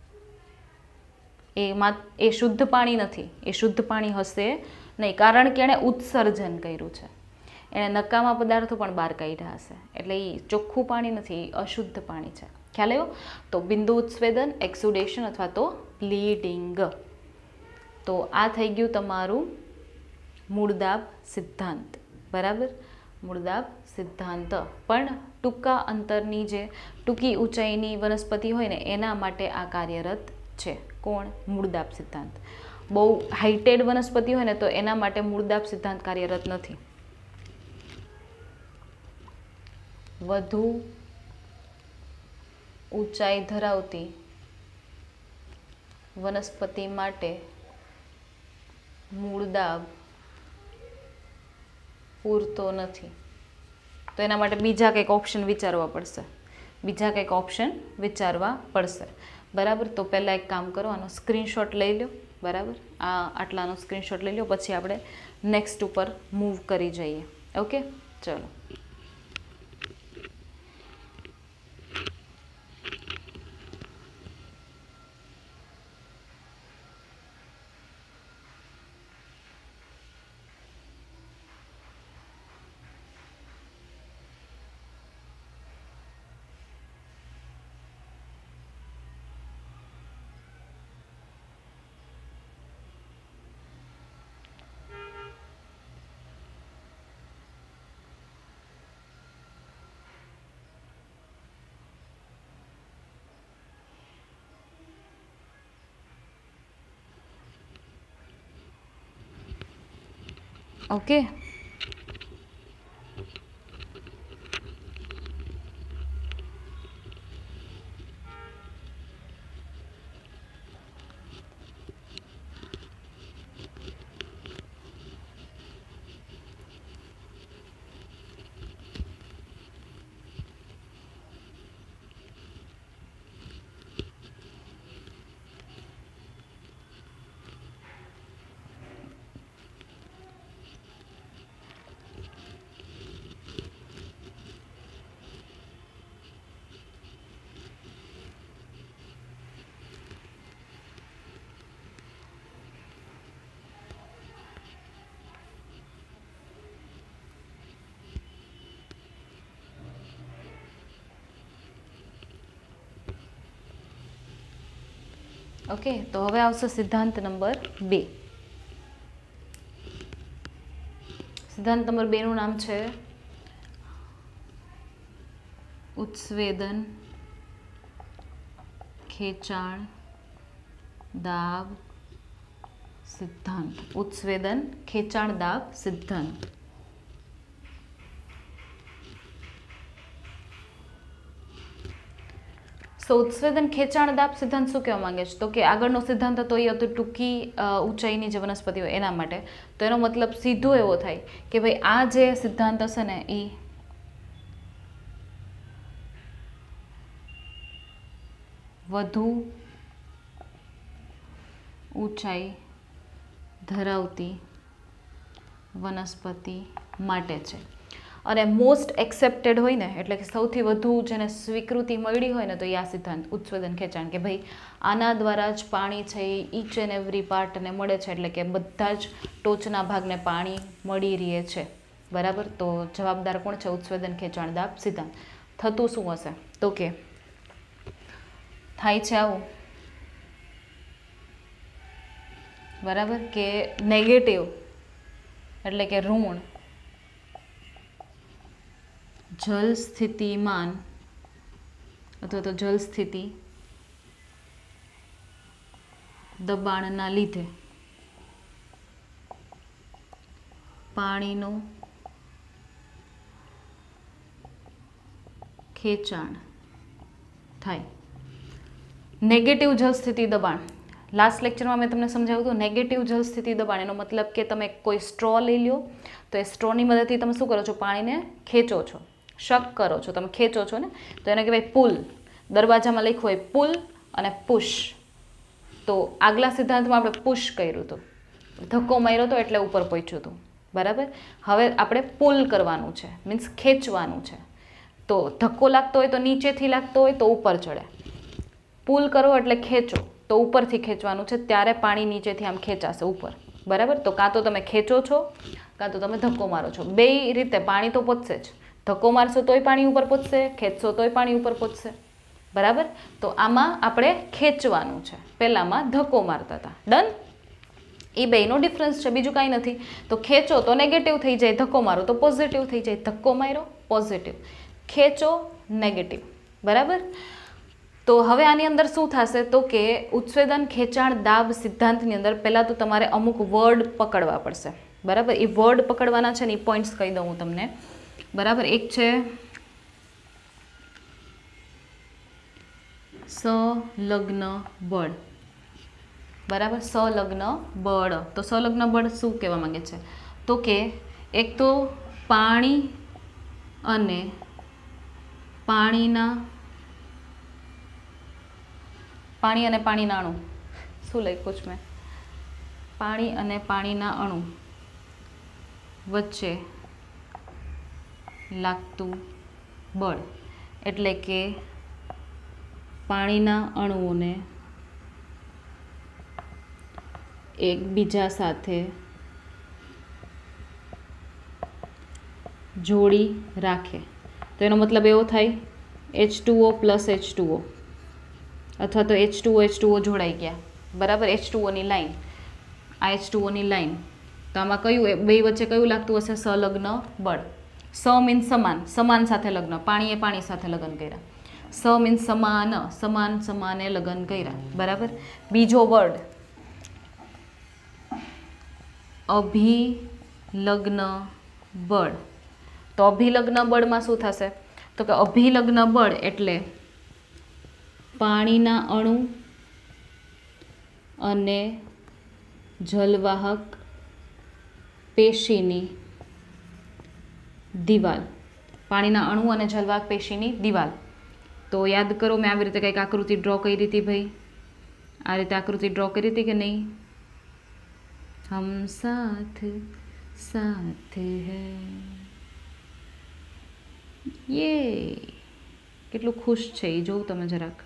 એમાં એ શુદ્ધ પાણી નથી, એ શુદ્ધ પાણી હશે નહીં, કારણ કે એણે ઉત્સર્જન કર્યું છે, એણે નકામા પદાર્થો પણ બહાર કાઢ્યા હશે, એટલે એ ચોખ્ખું પાણી નથી, એ અશુદ્ધ પાણી છે. ખ્યાલ આવ્યો? તો બિંદુ ઉત્સવેદન, એક્સુડેશન અથવા તો બ્લીડિંગ. તો આ થઈ ગયું તમારું મૂળદાબ સિદ્ધાંત. બરાબર? મૂળદાબ સિદ્ધાંત પણ ટૂંકા અંતરની જે ટૂંકી ઊંચાઈની વનસ્પતિ હોય ને એના માટે આ કાર્યરત છે. કોણ? મૂળદાબ સિદ્ધાંત. બહુ હાઇટેડ વનસ્પતિ હોય ને તો એના માટે મૂળદાબ સિદ્ધાંત કાર્યરત નથી. વધુ ઊંચાઈ ધરાવતી વનસ્પતિ માટે મૂળદાબ પૂરતો નથી. તો એના માટે બીજા કંઈક ઓપ્શન વિચારવા પડશે. બીજા કંઈક ઓપ્શન વિચારવા પડશે. બરાબર? તો પહેલાં એક કામ કરો, આનો સ્ક્રીનશોટ લઈ લો. બરાબર? આ આટલાનો સ્ક્રીનશોટ લઈ લો, પછી આપણે નેક્સ્ટ ઉપર મૂવ કરી જઈએ. ઓકે, ચલો. Okay, okay. તો હવે આવશે સિદ્ધાંત નંબર બે. સિદ્ધાંત નંબર બે નું નામ છે ઉત્સવેદન ખેંચાણ દાબ સિદ્ધાંત. ઉત્સવેદન ખેંચાણ દાબ સિદ્ધાંત. સો ઉત્સવેદન ખેંચાણ દાબ સિદ્ધાંત શું કહેવા માંગે છે? તો કે આગળનો સિદ્ધાંત હતો એ હતો ટૂંકી ઊંચાઈની જે વનસ્પતિ હોય એના માટે. તો એનો મતલબ સીધો એવો થાય કે ભાઈ આ જે સિદ્ધાંત હશે ને એ વધુ ઊંચાઈ ધરાવતી વનસ્પતિ માટે છે. અને મોસ્ટ એક્સેપ્ટેડ હોય ને, એટલે કે સૌથી વધુ જેને સ્વીકૃતિ મળી હોય ને, તો એ આ સિદ્ધાંત ઉચ્છ્વદન ખેંચાણ, કે ભાઈ આના દ્વારા જ પાણી છે એ ઈચ એન્ડ એવરી પાર્ટને મળે છે, એટલે કે બધા જ ટોચના ભાગને પાણી મળી રહે છે. બરાબર. તો જવાબદાર કોણ છે? ઉચ્છ્વદન ખેંચાણ દાબ સિદ્ધાંત. થતું શું હશે? તો કે થાય છે આવું, બરાબર, કે નેગેટિવ એટલે કે ઋણ જલ સ્થિતિમાન અથવા તો જલ સ્થિતિ દબાણના લીધે પાણીનું ખેંચાણ થાય. નેગેટિવ જલસ્થિતિ દબાણ, લાસ્ટ લેક્ચરમાં મેં તમને સમજાવ્યું હતું. નેગેટિવ જલસ્થિતિ દબાણ એનો મતલબ કે તમે કોઈ સ્ટ્રો લઈ લો, તો એ સ્ટ્રોની મદદથી તમે શું કરો છો? પાણીને ખેંચો છો, શક કરો છો, તમે ખેંચો છો ને, તો એને કહેવાય પુલ. દરવાજામાં લખ્યું હોય પુલ અને પુશ. તો આગલા સિદ્ધાંતમાં આપણે પુશ કર્યું હતું, ધક્કો માર્યો હતો એટલે ઉપર પહોંચ્યું હતું. બરાબર. હવે આપણે પુલ કરવાનું છે, મીન્સ ખેંચવાનું છે. તો ધક્કો લાગતો હોય તો નીચેથી લાગતો હોય તો ઉપર ચડે. પુલ કરો એટલે ખેંચો, તો ઉપરથી ખેંચવાનું છે, ત્યારે પાણી નીચેથી આમ ખેંચાશે ઉપર. બરાબર. તો કાં તો તમે ખેંચો છો, કાં તો તમે ધક્કો મારો છો. બે રીતે પાણી તો પહોંચશે જ. ધક્કો મારશો તોય પાણી ઉપર પહોંચશે, ખેંચશો તોય પાણી ઉપર પહોંચશે. બરાબર. તો આમાં આપણે ખેંચવાનું છે, પહેલામાં ધક્કો મારતા હતા. ડન. એ બેનો ડિફરન્સ છે, બીજું કાંઈ નથી. તો ખેંચો તો નેગેટિવ થઈ જાય, ધક્કો મારો તો પોઝિટિવ થઈ જાય. ધક્કો માર્યો પોઝિટિવ, ખેંચો નેગેટિવ. બરાબર. તો હવે આની અંદર શું થશે? તો કે ઉચ્છ્વદન ખેંચાણ દાબ સિદ્ધાંતની અંદર પહેલાં તો તમારે અમુક વર્ડ પકડવા પડશે. બરાબર. એ વર્ડ પકડવાના છે ને, એ પોઈન્ટ્સ કહી દઉં હું તમને. બરાબર. એક છે સંલગ્ન બળ. બરાબર. સંલગ્ન બળ. તો સંલગ્ન બળ શું કહેવા માંગે છે? તો કે એક તો પાણી અને પાણીના પાણી અને પાણીના અણુ. શું લખ્યું છે મેં? પાણી અને પાણીના અણુ વચ્ચે લાગતું બળ, એટલે કે પાણીના અણુઓને એકબીજા સાથે જોડી રાખે. તો એનો મતલબ એવો થાય H two O plus H two O, અથવા તો H two O H two O જોડાઈ ગયા. બરાબર. એચ ટુ ઓની લાઈન, આ એચ ટુ ઓની લાઈન. તો આમાં કયું બે વચ્ચે કયું લાગતું હશે? સંલગ્ન બળ. સ મીન્સ સમાન, સમાન સાથે લગ્ન. પાણીએ પાણી સાથે લગ્ન કર્યા. સ મીન્સ સમાન, સમાન સમાને લગ્ન કર્યા. બરાબર. બીજો વર્ડ અભિલગ્ન બળ. તો અભિલગ્ન બળમાં શું થશે? તો કે અભિલગ્ન બળ એટલે પાણીના અણુ અને જલવાહક પેશીની દિવાલ. પાણીના અણુ અને જલવાહક પેશીની દિવાલ. તો યાદ કરો, મેં આવી રીતે કંઈક આકૃતિ ડ્રો કરી હતી ભાઈ. આ રીતે આકૃતિ ડ્રો કરી હતી કે નહીં? હમ સાથ સાથ હૈ. યે કેટલું ખુશ છે એ જોઉં તમે જરાક.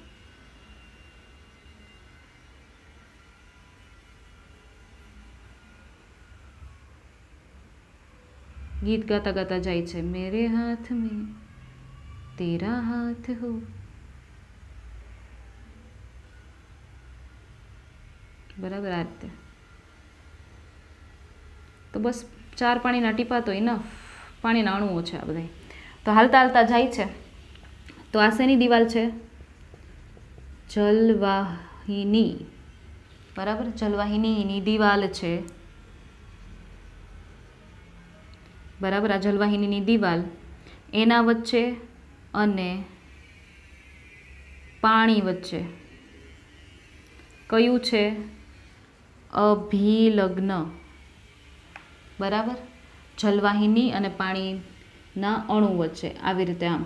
ગીત ગાતા ગાતા જાય છે. મેરે હાથ મેં તેરા હાથ હો. બરાબર. આ રીતે. તો બસ ચાર પાણીના ટીપા તો ઇનફ. પાણીના અણુઓ છે આ બધા. તો હાલતા હાલતા જાય છે. તો આ શેની દિવાલ છે? જલવાહિની. બરાબર. જલવાહિનીની દિવાલ છે. બરાબર. આ જલવાહિનીની દિવાલ, એના વચ્ચે અને પાણી વચ્ચે કયું છે? અભિલગ્ન. બરાબર. જલવાહિની અને પાણીના અણુ વચ્ચે આવી રીતે આમ.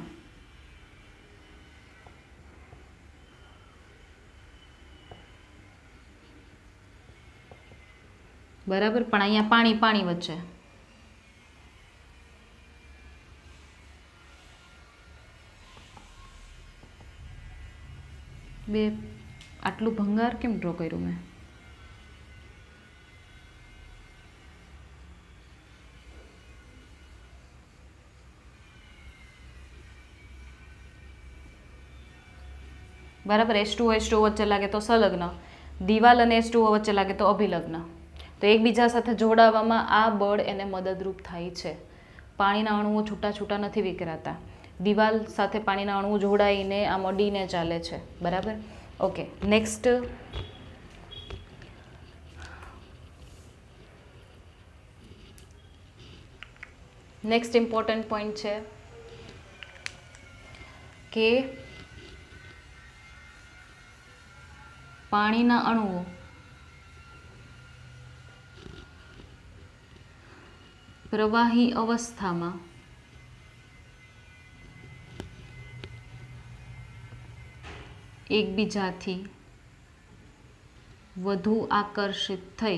બરાબર. પણ અહીંયા પાણી પાણી વચ્ચે. બે આટલું ભંગાર કેમ ડ્રો કર્યું મેં? બરાબર, એચ ટુ એચ ટુ વચ્ચે લાગે તો સંલગ્ન, દિવાલ અને એચ ટુ વચ્ચે લાગે તો અભિલગ્ન. તો એકબીજા સાથે જોડાવામાં આ બળ એને મદદરૂપ થાય છે. પાણીના અણુઓ છૂટા છૂટા નથી વિખરાતા, દિવાલ સાથે પાણીના અણુઓ જોડાઈને આ મડીને ચાલે છે. બરાબર, okay. Next next important point છે કે પાણીના અણુઓ પ્રવાહી અવસ્થામાં એકબીજાથી વધુ આકર્ષિત થઈ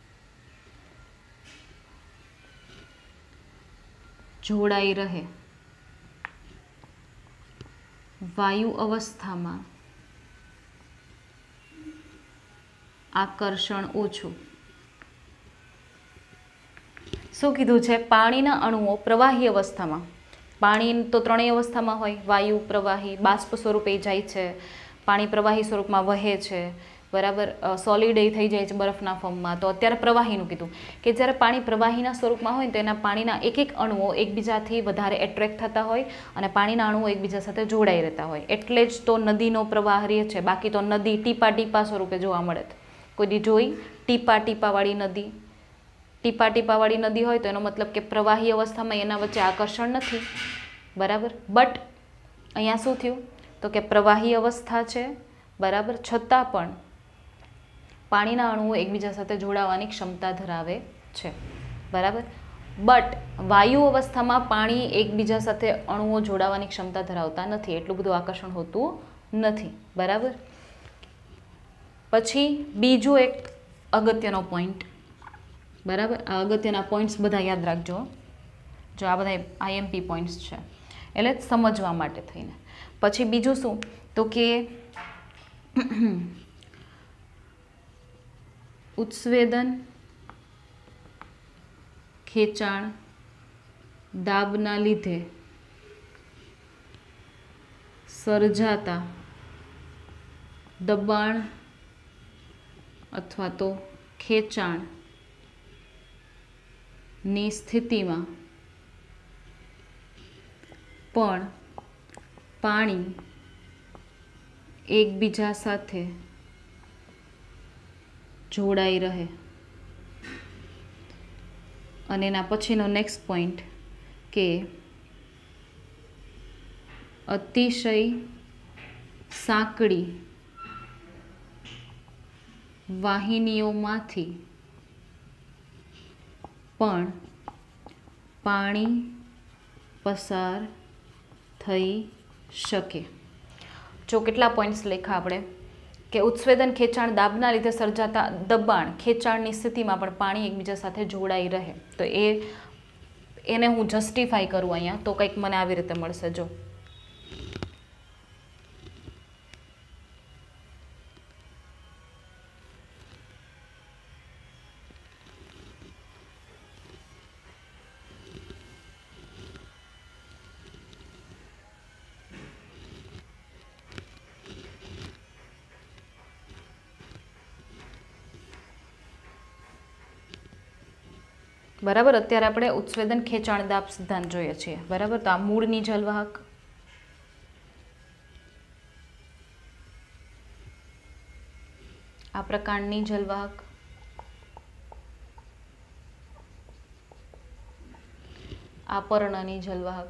જોડાઈ રહે. વાયુ અવસ્થામાં આકર્ષણ ઓછું. શું કીધું છે? પાણીના અણુઓ પ્રવાહી અવસ્થામાં, પાણી તો ત્રણેય અવસ્થામાં હોય, વાયુ, પ્રવાહી, બાષ્પ સ્વરૂપે જાય છે, પાણી પ્રવાહી સ્વરૂપમાં વહે છે. બરાબર, સોલિડ એ થઈ જાય છે બરફના ફોર્મમાં. તો અત્યારે પ્રવાહીનું કીધું કે જ્યારે પાણી પ્રવાહીના સ્વરૂપમાં હોય તો એના પાણીના એક એક અણુઓ એકબીજાથી વધારે એટ્રેક્ટ થતા હોય અને પાણીના અણુઓ એકબીજા સાથે જોડાઈ રહેતા હોય. એટલે જ તો નદીનો પ્રવાહ રહે છે. બાકી તો નદી ટીપા ટીપા સ્વરૂપે જોવા મળે. કોઈ દી જોઈ ટીપા ટીપાવાળી નદી? ટીપા ટીપાવાળી નદી હોય તો એનો મતલબ કે પ્રવાહી અવસ્થામાં એના વચ્ચે આકર્ષણ નથી. બરાબર, બટ અહીંયા શું થયું? તો કે પ્રવાહી અવસ્થા છે, બરાબર, છતાં પણ પાણીના અણુઓ એકબીજા સાથે જોડાવાની ક્ષમતા ધરાવે છે. બરાબર, બટ વાયુ અવસ્થામાં પાણી એકબીજા સાથે અણુઓ જોડાવાની ક્ષમતા ધરાવતા નથી, એટલું બધું આકર્ષણ હોતું નથી. બરાબર, પછી બીજો એક અગત્યનો પોઈન્ટ. બરાબર, આ અગત્યના પોઈન્ટ્સ બધા યાદ રાખજો. જો આ બધા આઈએમપી પોઈન્ટ્સ છે એટલે સમજવા માટે થઈને. પછી બીજું શું? તો કે ઉત્સ્વેદન, ખેંચાણ, દાબના લીધે સર્જાતા દબાણ અથવા તો ખેંચાણની સ્થિતિમાં પણ પાણી એકબીજા સાથે જોડાઈ રહે. અને એના પછીનો નેક્સ્ટ પોઈન્ટ કે અતિશય સાંકડી વાહિનીઓમાંથી પણ પાણી પસાર થઈ શકે. જો કેટલા પોઈન્ટ્સ લખ્યા આપણે કે ઉત્સ્વેદન, ખેંચાણ, દાબના લીધે સર્જાતા દબાણ, ખેંચાણની સ્થિતિમાં પણ પાણી એકબીજા સાથે જોડાઈ રહે. તો એ એને હું જસ્ટિફાઈ કરું અહીંયા તો કંઈક મને આવી રીતે મળશે. જો બરાબર, અત્યારે આપણે ઉત્સ્વેદન, ખેંચાણ, દાબ સિદ્ધાંત જોઈએ છીએ. બરાબર, તો આ મૂળની જલવાહક, આ પ્રકારની જલવાહક, આ પર્ણની જલવાહક.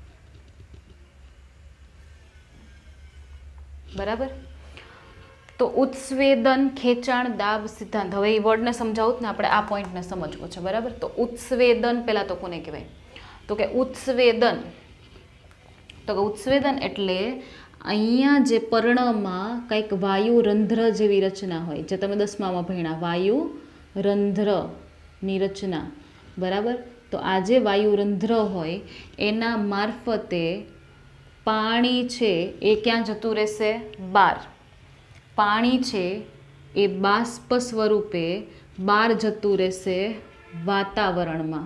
બરાબર, તો ઉત્સ્વેદન, ખેંચાણ, દાબ સિદ્ધાંત. હવે એ વર્ડને સમજાવું ને આપણે આ પોઈન્ટને સમજવું છે. બરાબર, તો ઉત્સ્વેદન પહેલા તો કોને કહેવાય? તો કે ઉત્સ્વેદન તો કે ઉત્સ્વેદન એટલે અહીંયા જે પર્ણમાં કંઈક વાયુ રંધ્ર જેવી રચના હોય, જે તમે દસમામાં ભણ્યા, વાયુ રંધ્રની રચના. બરાબર, તો આ જે વાયુ રંધ્ર હોય એના મારફતે પાણી છે એ ક્યાં જતું રહેશે? બહાર. પાણી છે એ બાષ્પ સ્વરૂપે બહાર જતું રહેશે વાતાવરણમાં.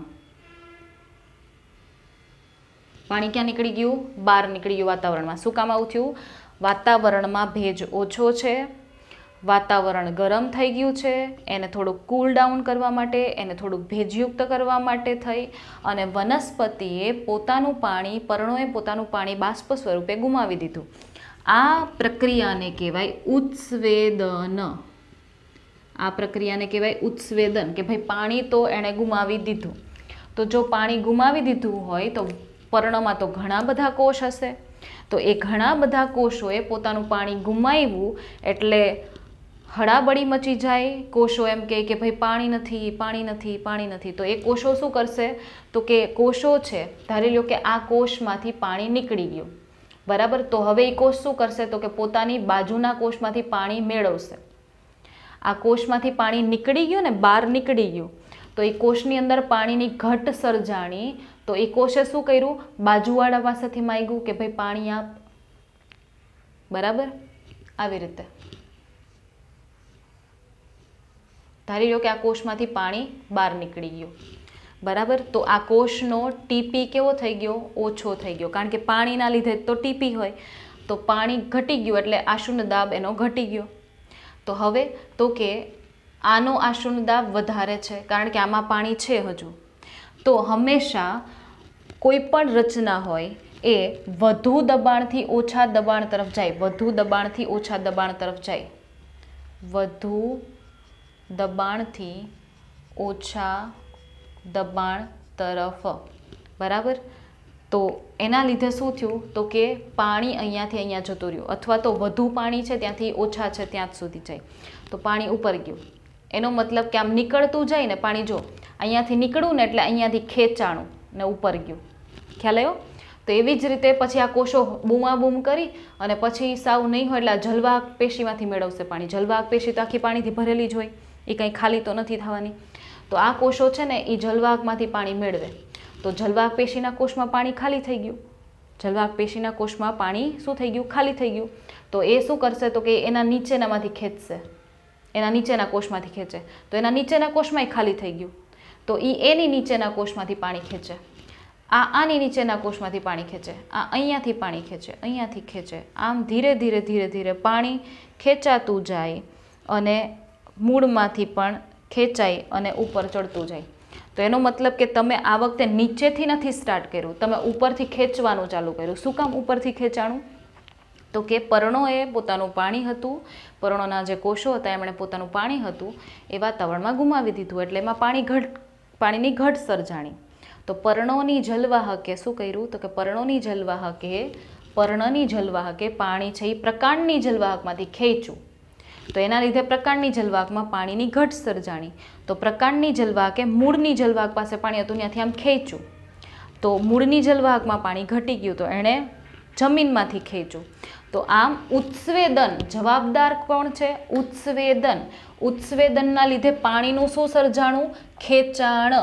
પાણી ક્યાં નીકળી ગયું? બહાર નીકળી ગયું વાતાવરણમાં. શું કામ આવું થયું? વાતાવરણમાં ભેજ ઓછો છે, વાતાવરણ ગરમ થઈ ગયું છે, એને થોડુંક કૂલ ડાઉન કરવા માટે, એને થોડુંક ભેજયુક્ત કરવા માટે થઈ અને વનસ્પતિએ પોતાનું પાણી, પર્ણોએ પોતાનું પાણી બાષ્પ સ્વરૂપે ગુમાવી દીધું. આ પ્રક્રિયાને કહેવાય ઉત્સ્વેદન. આ પ્રક્રિયાને કહેવાય ઉત્સ્વેદન, કે ભાઈ પાણી તો એણે ગુમાવી દીધું. તો જો પાણી ગુમાવી દીધું હોય તો પર્ણમાં તો ઘણા બધા કોષ હશે, તો એ ઘણા બધા કોષોએ પોતાનું પાણી ગુમાવ્યું એટલે હળાબળી મચી જાય. કોષો એમ કહે કે ભાઈ પાણી નથી, પાણી નથી, પાણી નથી. તો એ કોષો શું કરશે? તો કે કોષો છે, ધારી લો કે આ કોષમાંથી પાણી નીકળી ગયું, બરાબર. તો હવે એ કોષ શું કરશે? તો કે પોતાની બાજુના કોષમાંથી પાણી મેળવશે. આ કોષમાંથી પાણી નીકળી ગયું ને, બહાર નીકળી ગયું, તો એ કોષની અંદર પાણીની ઘટ સર્જાણી. તો એ કોષે શું કર્યું? બાજુવાળા પાસેથી માંગ્યું કે ભાઈ પાણી આપ, બરાબર. આવી રીતે ધારી લો કે આ કોષમાંથી પાણી બહાર નીકળી ગયું, બરાબર. તો આ કોષનો ટીપી કેવો થઈ ગયો? ઓછો થઈ ગયો, કારણ કે પાણીના લીધે તો ટીપી હોય. તો પાણી ઘટી ગયું એટલે આશુન્ય દાબ એનો ઘટી ગયો. તો હવે તો કે આનો આશુન્ય દાબ વધારે છે, કારણ કે આમાં પાણી છે હજુ. તો હંમેશા કોઈ પણ રચના હોય એ વધુ દબાણથી ઓછા દબાણ તરફ જાય, વધુ દબાણથી ઓછા દબાણ તરફ જાય, વધુ દબાણથી ઓછા દબાણ તરફ, બરાબર. તો એના લીધે શું થયું? તો કે પાણી અહીંયાથી અહીંયા જતું રહ્યું, અથવા તો વધુ પાણી છે ત્યાંથી ઓછા છે ત્યાં સુધી જાય, તો પાણી ઉપર ગયું. એનો મતલબ કે આમ નીકળતું જાય ને પાણી, જો અહીંયાથી નીકળવું ને એટલે અહીંયાથી ખેંચાણું ને ઉપર ગયું. ખ્યાલ આવ્યો? તો એવી જ રીતે પછી આ કોષો બૂમાબૂમ કરી અને પછી સાવ નહીં હોય એટલે આ જલવાહક પેશીમાંથી મેળવશે પાણી. જલવાહક પેશી તો આખી પાણીથી ભરેલી જ હોય, એ કંઈ ખાલી તો નથી થવાની. તો આ કોષો છે ને એ જલવાહકમાંથી પાણી મેળવે. તો જલવાહક પેશીના કોષમાં પાણી ખાલી થઈ ગયું, જલવાહક પેશીના કોષમાં પાણી શું થઈ ગયું? ખાલી થઈ ગયું. તો એ શું કરશે? તો કે એના નીચેનામાંથી ખેંચશે, એના નીચેના કોષમાંથી ખેંચે. તો એના નીચેના કોષમાંય ખાલી થઈ ગયું, તો એ એની નીચેના કોષમાંથી પાણી ખેંચે, આ આની નીચેના કોષમાંથી પાણી ખેંચે, આ અહીંયાથી પાણી ખેંચે, અહીંયાથી ખેંચે. આમ ધીરે ધીરે ધીરે ધીરે પાણી ખેંચાતું જાય અને મૂળમાંથી પણ ખેંચાઈ અને ઉપર ચડતું જાય. તો એનો મતલબ કે તમે આ વખતે નીચેથી નથી સ્ટાર્ટ કર્યું, તમે ઉપરથી ખેંચવાનું ચાલુ કર્યું. શું કામ ઉપરથી ખેંચાણું? તો કે પર્ણોએ પોતાનું પાણી હતું, પર્ણોના જે કોષો હતા એમણે પોતાનું પાણી હતું એ વાતાવરણમાં ગુમાવી દીધું, એટલે એમાં પાણી ઘટ પાણીની ઘટ સર્જાણી. તો પર્ણોની જલવાહકે શું કર્યું? તો કે પર્ણોની જલવાહકે પર્ણની જલવાહકે પાણી છે એ પ્રકાંડની જલવાહકમાંથી ખેંચ્યું. તો એના લીધે પ્રકાંડની જલવાહકમાં પાણીની ઘટ સર્જાણી. તો પ્રકાંડની જલવાહકે મૂળની જલવાહક પાસે પાણી હતું ત્યાંથી આમ ખેંચ્યું, તો મૂળની જલવાહકમાં પાણી ઘટી ગયું, તો એણે જમીનમાંથી ખેંચ્યું. તો આમ ઉત્સ્વેદન જવાબદાર કોણ છે? ઉત્સ્વેદન. ઉત્સ્વેદનના લીધે પાણીનું શું સર્જાણું? ખેંચાણ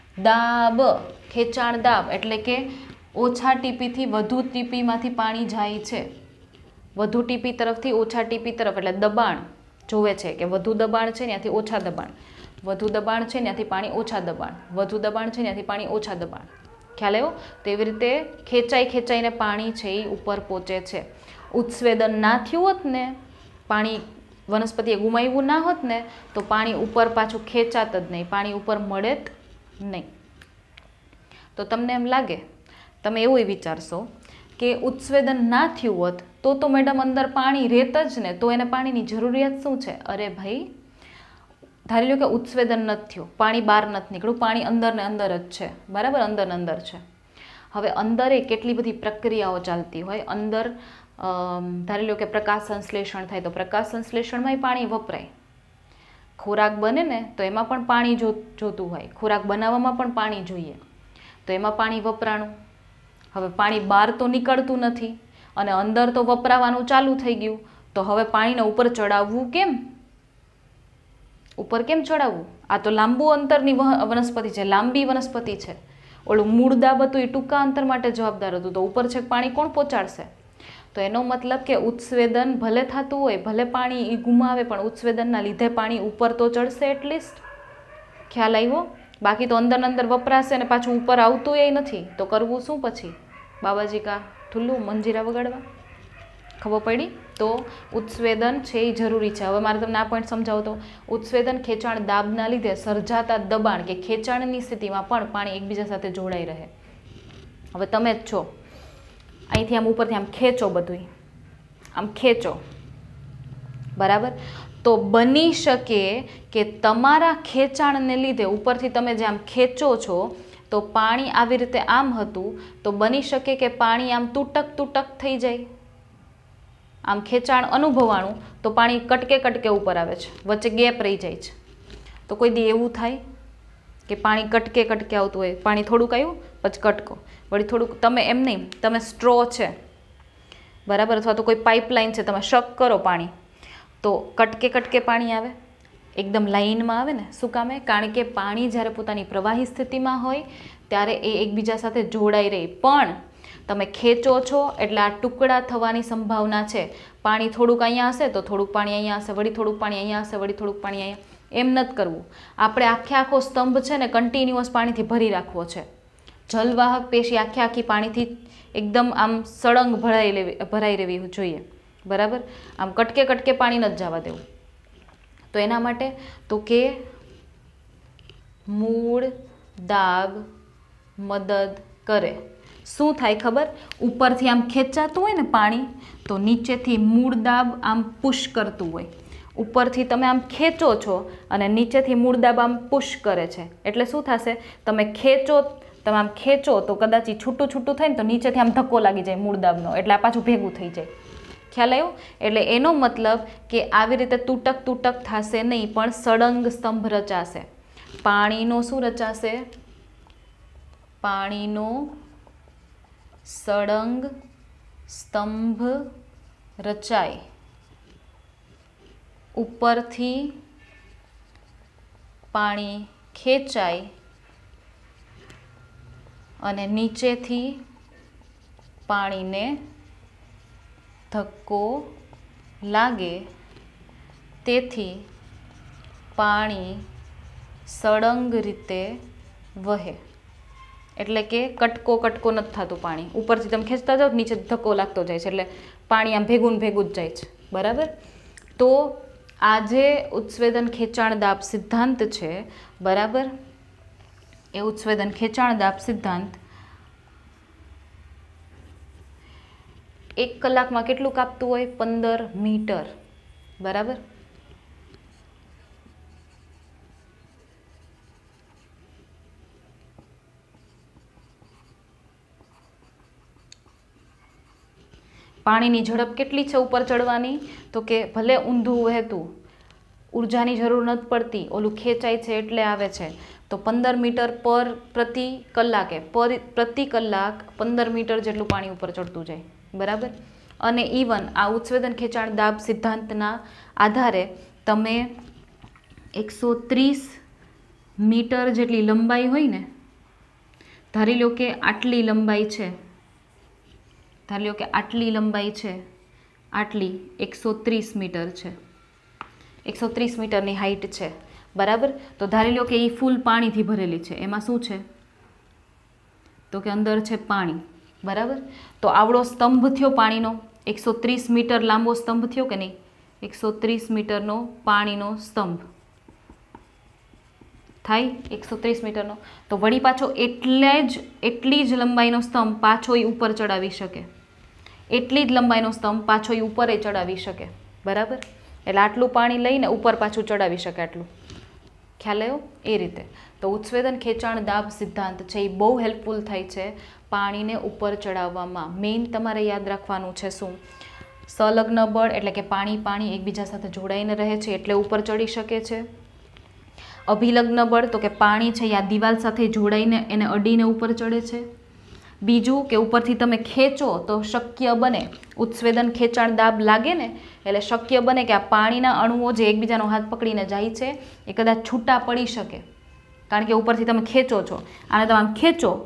દાબ. ખેંચાણ દાબ એટલે કે ઓછા ટીપીથી વધુ ટીપીમાંથી પાણી જાય છે, વધુ ટીપી તરફથી ઓછા ટીપી તરફ, એટલે દબાણ જોવે છે કે વધુ દબાણ છે ત્યાંથી ઓછા દબાણ, વધુ દબાણ છે ત્યાંથી પાણી ઓછા દબાણ, વધુ દબાણ છે ત્યાંથી પાણી ઓછા દબાણ. ખ્યાલ આવ્યો? તો એવી રીતે ખેંચાઈ ખેંચાઈને પાણી છે એ ઉપર પહોંચે છે. ઉત્સ્વેદન ના થયું હોત ને, પાણી વનસ્પતિએ ગુમાવ્યું ના હોત ને, તો પાણી ઉપર પાછું ખેંચાત જ નહીં, પાણી ઉપર મળે જ નહીં. તો તમને એમ લાગે, તમે એવું વિચારશો કે ઉત્સ્વેદન ના થયું હોત તો તો મેડમ અંદર પાણી રહેત જ ને, તો એને પાણીની જરૂરિયાત શું છે? અરે ભાઈ, ધારી લો કે ઉત્સ્વેદન નથી થયું, પાણી બહાર નથી નીકળ્યું, પાણી અંદર ને અંદર જ છે, બરાબર, અંદર ને અંદર છે. હવે અંદર એ કેટલી બધી પ્રક્રિયાઓ ચાલતી હોય. અંદર ધારી લો કે પ્રકાશ સંશ્લેષણ થાય, તો પ્રકાશ સંશ્લેષણમાંય પાણી વપરાય. ખોરાક બને ને તો એમાં પણ પાણી જો જોતું હોય, ખોરાક બનાવવામાં પણ પાણી જોઈએ, તો એમાં પાણી વપરાણું. હવે પાણી બહાર તો નીકળતું નથી અને અંદર તો વપરાવાનું ચાલુ થઈ ગયું, તો હવે પાણીને ઉપર ચડાવવું કેમ? ઉપર કેમ ચડાવવું? આ તો લાંબુ અંતરની વનસ્પતિ છે, લાંબી વનસ્પતિ છે. ઓલું મૂળ દાબ હતું એ ટૂંકા અંતર માટે જવાબદાર હતું, તો ઉપર છેક પાણી કોણ પહોંચાડશે? તો એનો મતલબ કે ઉત્સ્વેદન ભલે થતું હોય, ભલે પાણી એ ગુમાવે, પણ ઉત્સ્વેદનના લીધે પાણી ઉપર તો ચડશે એટલીસ્ટ. ખ્યાલ આવ્યો? બાકી તો અંદર અંદર વપરાશે ને પાછું ઉપર આવતું એ નથી, તો કરવું શું પછી? બાબાજી કા ઠુલ્લું મંજીરા વગાડવા. ખબર પડી? તો ઉત્સ્વેદન છે એ જરૂરી છે. હવે મારે તમને આ પોઈન્ટ સમજાવો તો ઉત્સ્વેદન ખેંચાણ દાબના લીધે સર્જાતા દબાણ કે ખેંચાણની સ્થિતિમાં પણ પાણી એકબીજા સાથે જોડાઈ રહે. હવે તમે જ છો, અહીંથી આમ ઉપરથી આમ ખેંચો, બધું આમ ખેંચો, બરાબર? તો બની શકે કે તમારા ખેંચાણને લીધે ઉપરથી તમે જે આમ ખેંચો છો તો પાણી આવી રીતે આમ હતું, તો બની શકે કે પાણી આમ તૂટક તૂટક થઈ જાય. આમ ખેંચાણ અનુભવાણું તો પાણી કટકે કટકે ઉપર આવે છે, વચ્ચે ગેપ રહી જાય છે. તો કોઈ દી એવું થાય કે પાણી કટકે કટકે આવતું હોય, પાણી થોડુંક આવ્યું પછી કટકો, વળી થોડુંક, તમે એમ નહીં, તમે સ્ટ્રો છે, બરાબર, અથવા તો કોઈ પાઇપલાઇન છે, તમે શક કરો પાણી, તો કટકે કટકે પાણી આવે, એકદમ લાઇનમાં આવે ને. શું કામે? કારણ કે પાણી જ્યારે પોતાની પ્રવાહી સ્થિતિમાં હોય ત્યારે એ એકબીજા સાથે જોડાઈ રહે. પણ તમે ખેંચો છો એટલે આ ટુકડા થવાની સંભાવના છે. પાણી થોડુંક અહીંયા હશે તો થોડુંક પાણી અહીંયા હશે, વળી થોડુંક પાણી અહીંયા હશે, વળી થોડુંક પાણી અહીંયા. એમ નથી કરવું. આપણે આખે આખો સ્તંભ છે ને કન્ટિન્યુઅસ પાણીથી ભરી રાખવો છે. જલવાહક પેશી આખે આખી પાણીથી એકદમ આમ સળંગ ભરાઈ લેવી ભરાઈ રહેવી જોઈએ, બરાબર? આમ કટકે કટકે પાણી નથી જવા દેવું. તો એના માટે તો કે મૂળ દાબ મદદ કરે. શું થાય ખબર? ઉપરથી આમ ખેંચાતું હોય ને પાણી, તો નીચેથી મૂળ દાબ આમ પુશ કરતું હોય. ઉપરથી તમે આમ ખેંચો છો અને નીચેથી મૂળ દાબ આમ પુશ કરે છે. એટલે શું થશે? તમે ખેંચો, તમે આમ ખેંચો તો કદાચ છૂટું છૂટું થાય ને તો નીચેથી આમ ધક્કો લાગી જાય મૂળ દાબનો, એટલે આ પાછું ભેગું થઈ જાય. ખ્યાલ આવ્યો? એટલે એનો મતલબ કે આવી રીતે તૂટક તૂટક થશે નહીં, પણ સળંગ સ્તંભ રચાશે. પાણીનો શું રચાશે? પાણીનો સળંગ સ્તંભ રચાય. ઉપરથી પાણી ખેંચાય અને નીચેથી પાણીને ધક્કો લાગે, તેથી પાણી સળંગ રીતે વહે. એટલે કે કટકો કટકો નથી થતું પાણી. ઉપરથી તમે ખેંચતા જાઓ નીચે ધક્કો લાગતો જાય છે, એટલે પાણી આમ ભેગું ને ભેગું જ જાય છે, બરાબર? તો આ જે ઉત્સ્વેદન ખેંચાણ દાબ સિદ્ધાંત છે, બરાબર, એ ઉત્સ્વેદન ખેંચાણ દાબ સિદ્ધાંત એક કલાકમાં કેટલું કાપતું હોય? પંદર મીટર, બરાબર? પાણીની ઝડપ કેટલી છે ઉપર ચડવાની? તો કે ભલે ઊંધું વહેતું, ઉર્જાની જરૂર નથી પડતી, ઓલું ખેંચાય છે એટલે આવે છે. તો પંદર મીટર પર પ્રતિ કલાકે પર પ્રતિ કલાક પંદર મીટર જેટલું પાણી ઉપર ચડતું જાય, બરાબર? અને ઇવન આ ઉત્સ્વેદન ખેંચાણ દાબ સિદ્ધાંતના આધારે તમે એકસો ત્રીસ મીટર જેટલી લંબાઈ હોય ને, ધારી લો કે આટલી લંબાઈ છે, ધારી લો કે આટલી લંબાઈ છે, આટલી એકસો ત્રીસ મીટર છે, એકસો ત્રીસ મીટરની હાઈટ છે, બરાબર? તો ધારી લો કે એ ફૂલ પાણીથી ભરેલી છે. એમાં શું છે? તો કે અંદર છે પાણી, બરાબર? તો આવડો સ્તંભ થયો પાણીનો, એકસો ત્રીસ મીટર લાંબો સ્તંભ થયો કે નહીં? એકસો ત્રીસ મીટરનો પાણીનો સ્તંભ થાય, એકસો ત્રીસ મીટરનો. તો વળી પાછો એટલે જ એટલી જ લંબાઈનો સ્તંભ પાછો એ ઉપર ચડાવી શકે, એટલી જ લંબાઈનો સ્તંભ પાછો એ ઉપર ચડાવી શકે, બરાબર? એટલે આટલું પાણી લઈને ઉપર પાછું ચડાવી શકે આટલું. ખ્યાલ આવ્યો? એ રીતે તો ઉત્સ્વેદન ખેંચાણ દાબ સિદ્ધાંત છે એ બહુ હેલ્પફુલ થાય છે પાણીને ઉપર ચડાવવામાં. મેઇન તમારે યાદ રાખવાનું છે શું? સંલગ્ન બળ, એટલે કે પાણી પાણી એકબીજા સાથે જોડાઈને રહે છે એટલે ઉપર ચડી શકે છે. અભિલગ્ન બળ, તો કે પાણી છે આ દિવાલ સાથે જોડાઈને એને અડીને ઉપર ચડે છે. બીજું કે ઉપરથી તમે ખેંચો તો શક્ય બને, ઉત્સ્વેદન ખેંચાણ દાબ લાગે ને એટલે શક્ય બને કે આ પાણીના અણુઓ જે એકબીજાનો હાથ પકડીને જાય છે એ કદાચ છૂટા પડી શકે, કારણ કે ઉપરથી તમે ખેંચો છો. આને તમે આમ ખેંચો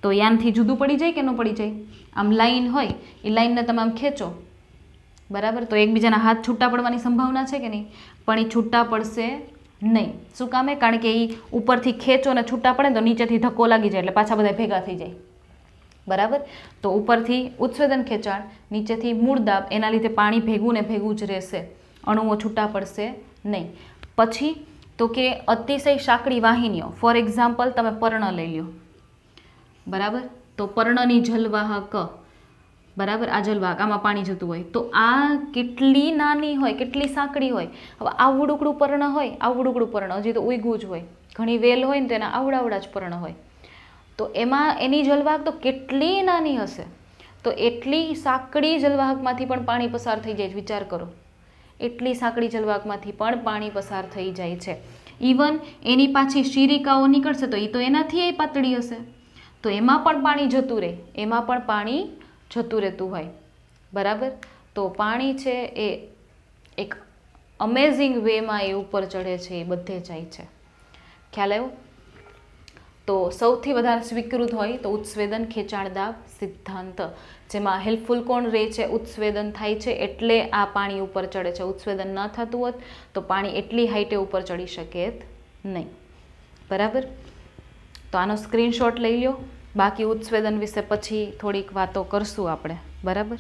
તો યાનથી જુદું પડી જાય કે ન પડી જાય? આમ લાઈન હોય એ લાઈનને તમે આમ ખેંચો, બરાબર, તો એકબીજાના હાથ છૂટા પડવાની સંભાવના છે કે નહીં? પણ એ છૂટા પડશે નહીં. શું કામે? કારણ કે એ ઉપરથી ખેંચો ને છૂટા પડે ને તો નીચેથી ધક્કો લાગી જાય એટલે પાછા બધા ભેગા થઈ જાય, બરાબર. તો ઉપરથી ઉત્સવેદન ખેંચાણ, નીચેથી મૂળ દાબ, એના લીધે પાણી ભેગું ને ભેગું જ રહેશે, અણુઓ છૂટા પડશે નહીં. પછી તો કે અતિશય સાંકડી વાહિનીઓ, ફોર એક્ઝામ્પલ તમે પર્ણ લઈ લો, બરાબર, તો પર્ણની જલવાહક, બરાબર, આ જલવાહક, આમાં પાણી જતું હોય તો આ કેટલી નાની હોય, કેટલી સાંકડી હોય. હવે આવડુકડું પર્ણ હોય, આવડુકડું પર્ણ, હજી તો ઉગ્યું જ હોય, ઘણી વેલ હોય ને તો એના આવડાવડા જ પર્ણ હોય, તો એમાં એની જલવાહક તો કેટલી નાની હશે. તો એટલી સાંકડી જલવાહકમાંથી પણ પાણી પસાર થઈ જાય, વિચાર કરો, એટલી સાંકડી જલવાહકમાંથી પણ પાણી પસાર થઈ જાય છે. ઇવન એની પાછી શિરિકાઓ નીકળશે તો એ તો એનાથી એ પાતળી હશે, તો એમાં પણ પાણી જતું રહે, એમાં પણ પાણી જતું રહેતું હોય, બરાબર. તો પાણી છે એ એક અમેઝિંગ વેમાં એ ઉપર ચડે છે, એ બધે જાય છે. ખ્યાલ આવ્યો? તો સૌથી વધારે સ્વીકૃત હોય તો ઉત્સ્વેદન ખેંચાણ દાબ સિદ્ધાંત, જેમાં હેલ્પફુલ કોણ રહે છે? ઉત્સ્વેદન થાય છે એટલે આ પાણી ઉપર ચડે છે. ઉત્સ્વેદન ન થતું હોત તો પાણી એટલી હાઈટે ઉપર ચડી શકે નહીં, બરાબર. તો આનો સ્ક્રીનશોટ લઈ લો. બાકી ઉત્સ્વેદન વિશે પછી થોડીક વાતો કરશું આપણે, બરાબર.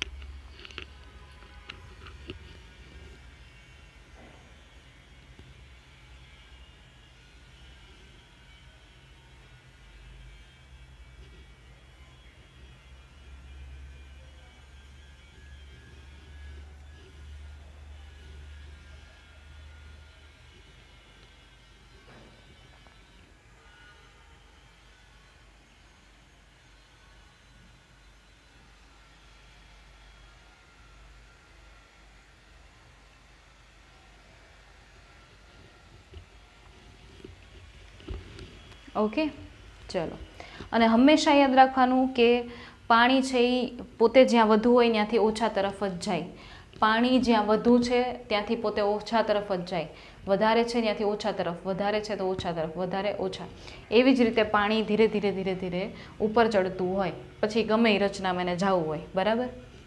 ઓકે, ચલો. અને હંમેશા યાદ રાખવાનું કે પાણી છે એ પોતે જ્યાં વધુ હોય ત્યાંથી ઓછા તરફ જ જાય. પાણી જ્યાં વધુ છે ત્યાંથી પોતે ઓછા તરફ જ જાય, વધારે છે ત્યાંથી ઓછા તરફ, વધારે છે તો ઓછા તરફ, વધારે ઓછા. એવી જ રીતે પાણી ધીરે ધીરે ધીરે ધીરે ઉપર ચડતું હોય, પછી ગમે એ રચનામાં એને જવું હોય, બરાબર.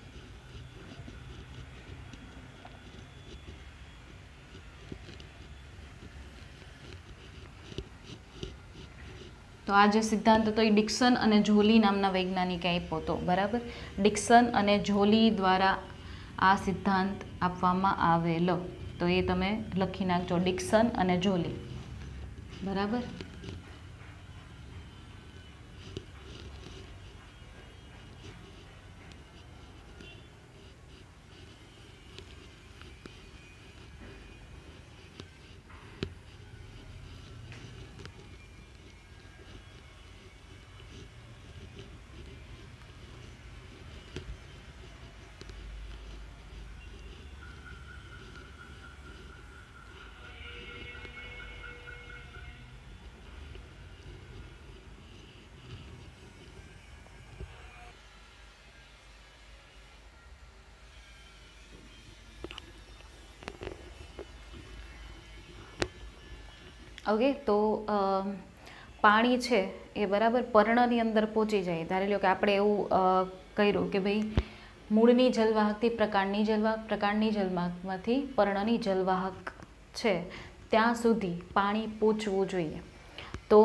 તો આ જે સિદ્ધાંત હતો એ ડિક્સન અને ઝોલી નામના વૈજ્ઞાનિકે આપ્યો હતો, બરાબર. ડિક્સન અને ઝોલી દ્વારા આ સિદ્ધાંત આપવામાં આવેલો, તો એ તમે લખી નાખજો, ડિક્સન અને ઝોલી, બરાબર. ઓકે, તો પાણી છે એ બરાબર પર્ણની અંદર પહોંચી જાય. ધારી લો કે આપણે એવું કર્યું કે ભાઈ મૂળની જલવાહકથી પ્રકાંડની જલવાહક, પ્રકાંડની જલવાહકમાંથી પર્ણની જલવાહક છે ત્યાં સુધી પાણી પહોંચવું જોઈએ. તો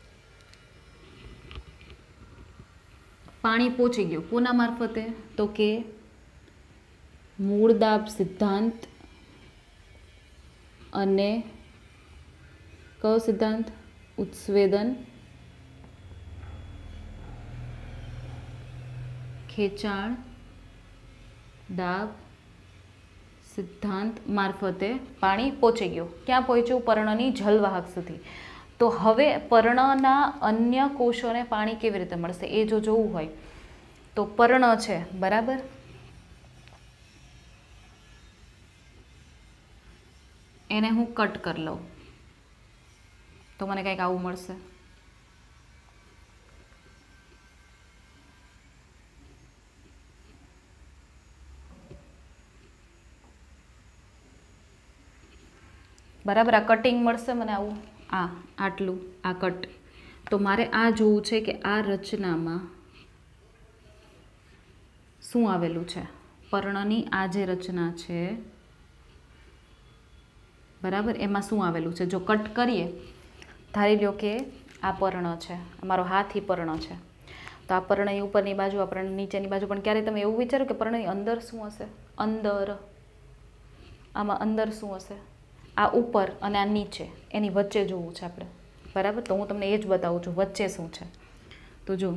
પાણી પહોંચી ગયું કોના મારફતે? તો કે મૂળદાબ સિદ્ધાંત અને કયો સિદ્ધાંત? ઉત્સ્વેદન ખેંચાણ દાબ સિદ્ધાંત મારફતે પાણી પહોંચી ગયું. ક્યાં પહોંચ્યું? પર્ણની જલવાહક સુધી. તો હવે પર્ણના અન્ય કોષોને પાણી કેવી રીતે મળશે એ જો જોવું હોય તો પર્ણ છે, બરાબર, એને હું કટ કરી લઉં તો મને કંઈક આવું મળશે. બરાબર, આ કટિંગ મળશે મને આવું, આ આટલું આ કટ. તો મારે આ જોવું છે કે આ રચનામાં શું આવેલું છે. પર્ણની આ જે રચના છે બરાબર, એમાં શું આવેલું છે. જો કટ કરીએ, ધારી લો કે આ પર્ણ છે, અમારો હાથી પર્ણ છે, તો આ પર્ણની ઉપરની બાજુ, આ પર્ણ નીચેની બાજુ. પણ ક્યારે તમે એવું વિચારો કે પર્ણની અંદર શું હશે? અંદર, આમાં અંદર શું હશે? આ ઉપર અને આ નીચે, એની વચ્ચે જોવું છે આપણે, બરાબર. તો હું તમને એ જ બતાવું છું વચ્ચે શું છે. તો જો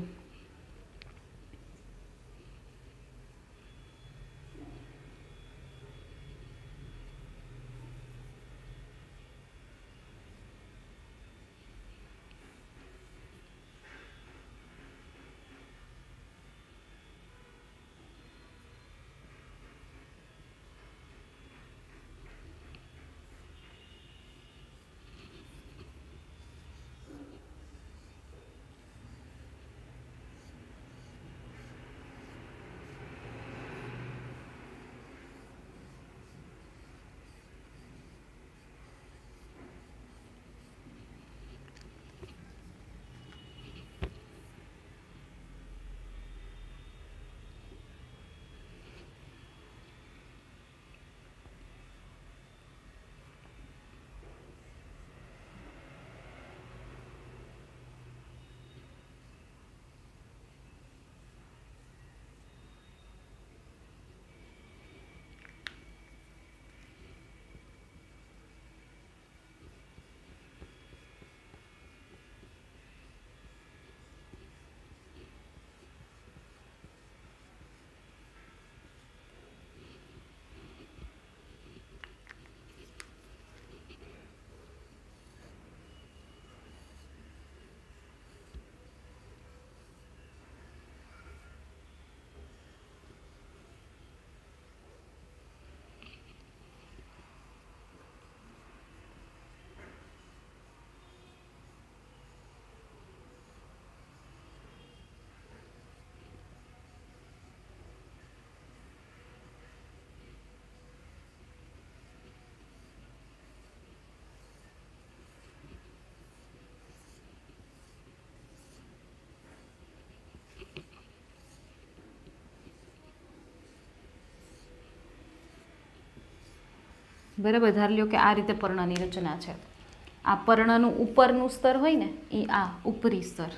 બરાબર, ધારી લો કે આ રીતે પર્ણની રચના છે. આ પર્ણનું ઉપરનું સ્તર હોય ને, એ આ ઉપરી સ્તર,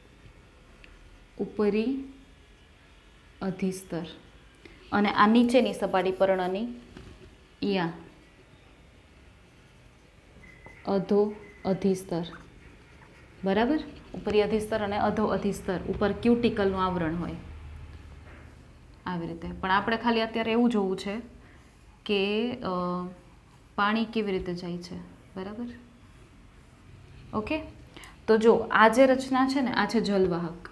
ઉપરી અધિસ્તર, અને આ નીચેની સપાટી પર્ણની એ આ અધો અધિસ્તર. બરાબર, ઉપરી અધિસ્તર અને અધો અધિસ્તર ઉપર ક્યુટિકલનું આવરણ હોય આવી રીતે. પણ આપણે ખાલી અત્યારે એવું જોવું છે કે પાણી કેવી રીતે જાય છે. બરાબર, ઓકે. તો જો આ જે રચના છે ને, આ છે જલવાહક,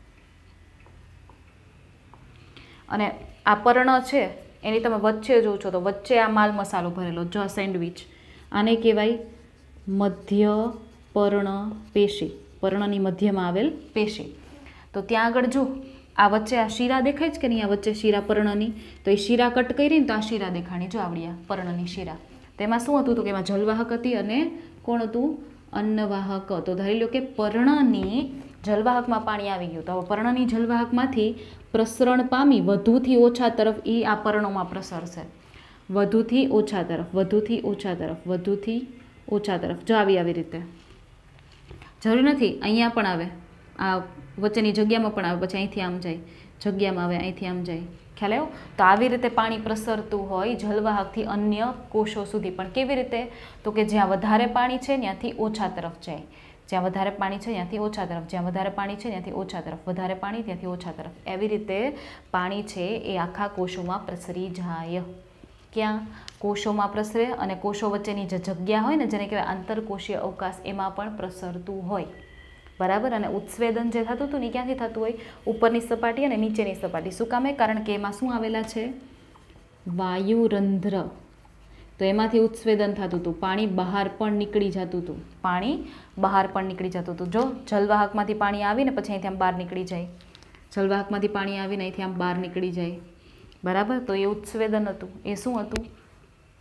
અને આ પર્ણ છે એની તમે વચ્ચે જોવો છો, તો વચ્ચે આ માલ મસાલો ભરેલો, જો આ સેન્ડવિચ, આને કહેવાય મધ્ય પર્ણ પેશી, પર્ણની મધ્યમાં આવેલ પેશી. તો ત્યાં આગળ જો આ વચ્ચે આ શીરા દેખાય છે કે નહીં, આ વચ્ચે શીરા પર્ણની, તો એ શીરા કટ કરી ને તો આ શીરા દેખાણી, જો આવડી આ પર્ણની શીરા. તેમાં શું હતું? તો કે એમાં જલવાહક હતી અને કોણ હતું? અન્નવાહક. તો ધારી લો કે પર્ણની જલવાહકમાં પાણી આવી ગયું, તો હવે પર્ણની જલવાહકમાંથી પ્રસરણ પામી વધુથી ઓછા તરફ એ આ પર્ણોમાં પ્રસરશે, વધુથી ઓછા તરફ, વધુથી ઓછા તરફ, વધુથી ઓછા તરફ. જો આવી આવી રીતે, જરૂરી નથી અહીંયા પણ આવે, આ વચ્ચેની જગ્યામાં પણ આવે, પછી અહીંથી આમ જાય, જગ્યામાં આવે, અહીંથી આમ જાય. ખ્યાલ આવ્યો? તો આવી રીતે પાણી પ્રસરતું હોય જલવાહકથી અન્ય કોષો સુધી. પણ કેવી રીતે? તો કે જ્યાં વધારે પાણી છે ત્યાંથી ઓછા તરફ જાય, જ્યાં વધારે પાણી છે ત્યાંથી ઓછા તરફ, જ્યાં વધારે પાણી છે ત્યાંથી ઓછા તરફ, વધારે પાણી ત્યાંથી ઓછા તરફ. એવી રીતે પાણી છે એ આખા કોષોમાં પ્રસરી જાય. ક્યાં? કોષોમાં પ્રસરે, અને કોષો વચ્ચેની જે જગ્યા હોય ને, જેને કહેવાય આંતરકોષીય અવકાશ, એમાં પણ પ્રસરતું હોય. બરાબર. અને ઉત્સ્વેદન જે થતું હતું ને ક્યાંથી થતું હોય? ઉપરની સપાટી અને નીચેની સપાટી. શું કામે? કારણ કે એમાં શું આવેલા છે? વાયુરંધ્ર. તો એમાંથી ઉત્સ્વેદન થતું હતું, પાણી બહાર પણ નીકળી જતું હતું, પાણી બહાર પણ નીકળી જતું હતું. જો જલવાહકમાંથી પાણી આવીને પછી અહીંથી આમ બહાર નીકળી જાય, જલવાહકમાંથી પાણી આવીને અહીંથી આમ બહાર નીકળી જાય. બરાબર. તો એ ઉત્સ્વેદન હતું. એ શું હતું?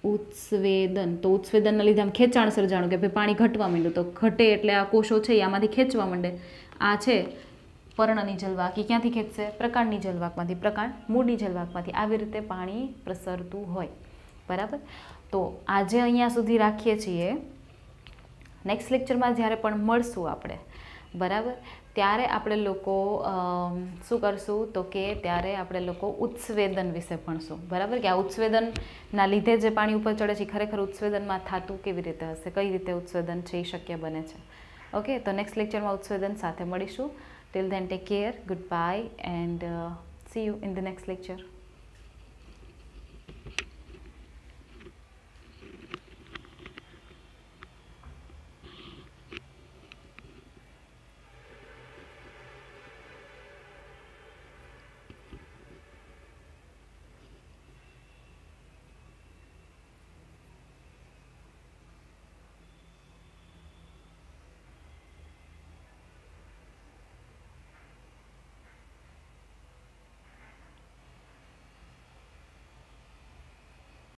ઉત્સ્વેદન, તો ઉત્સ્વેદનના લીધે આમ ખેંચાણ સર્જાણું કે ભાઈ પાણી ઘટવા માંડ્યું, તો ઘટે એટલે આ કોષો છે એ આમાંથી ખેંચવા માંડે. આ છે પર્ણની જલવાક, એ ક્યાંથી ખેંચશે? પ્રકાંડની જલવાકમાંથી, પ્રકાંડ મૂળની જલવાકમાંથી. આવી રીતે પાણી પ્રસરતું હોય. બરાબર. તો આજે અહીંયા સુધી રાખીએ છીએ. નેક્સ્ટ લેક્ચરમાં જ્યારે પણ મળશું આપણે, બરાબર, ત્યારે આપણે લોકો શું કરશું તો કે ત્યારે આપણે લોકો ઉત્સ્વેદન વિશે ભણશું. બરાબર, કે આ ઉત્સ્વેદનના લીધે જે પાણી ઉપર ચડે છે ખરેખર ઉત્સ્વેદનમાં થતું કેવી રીતે હશે, કઈ રીતે ઉત્સ્વેદન છે એ શક્ય બને છે. ઓકે, તો નેક્સ્ટ લેક્ચરમાં ઉત્સ્વેદન સાથે મળીશું. Till then take care, goodbye and see you in the next lecture.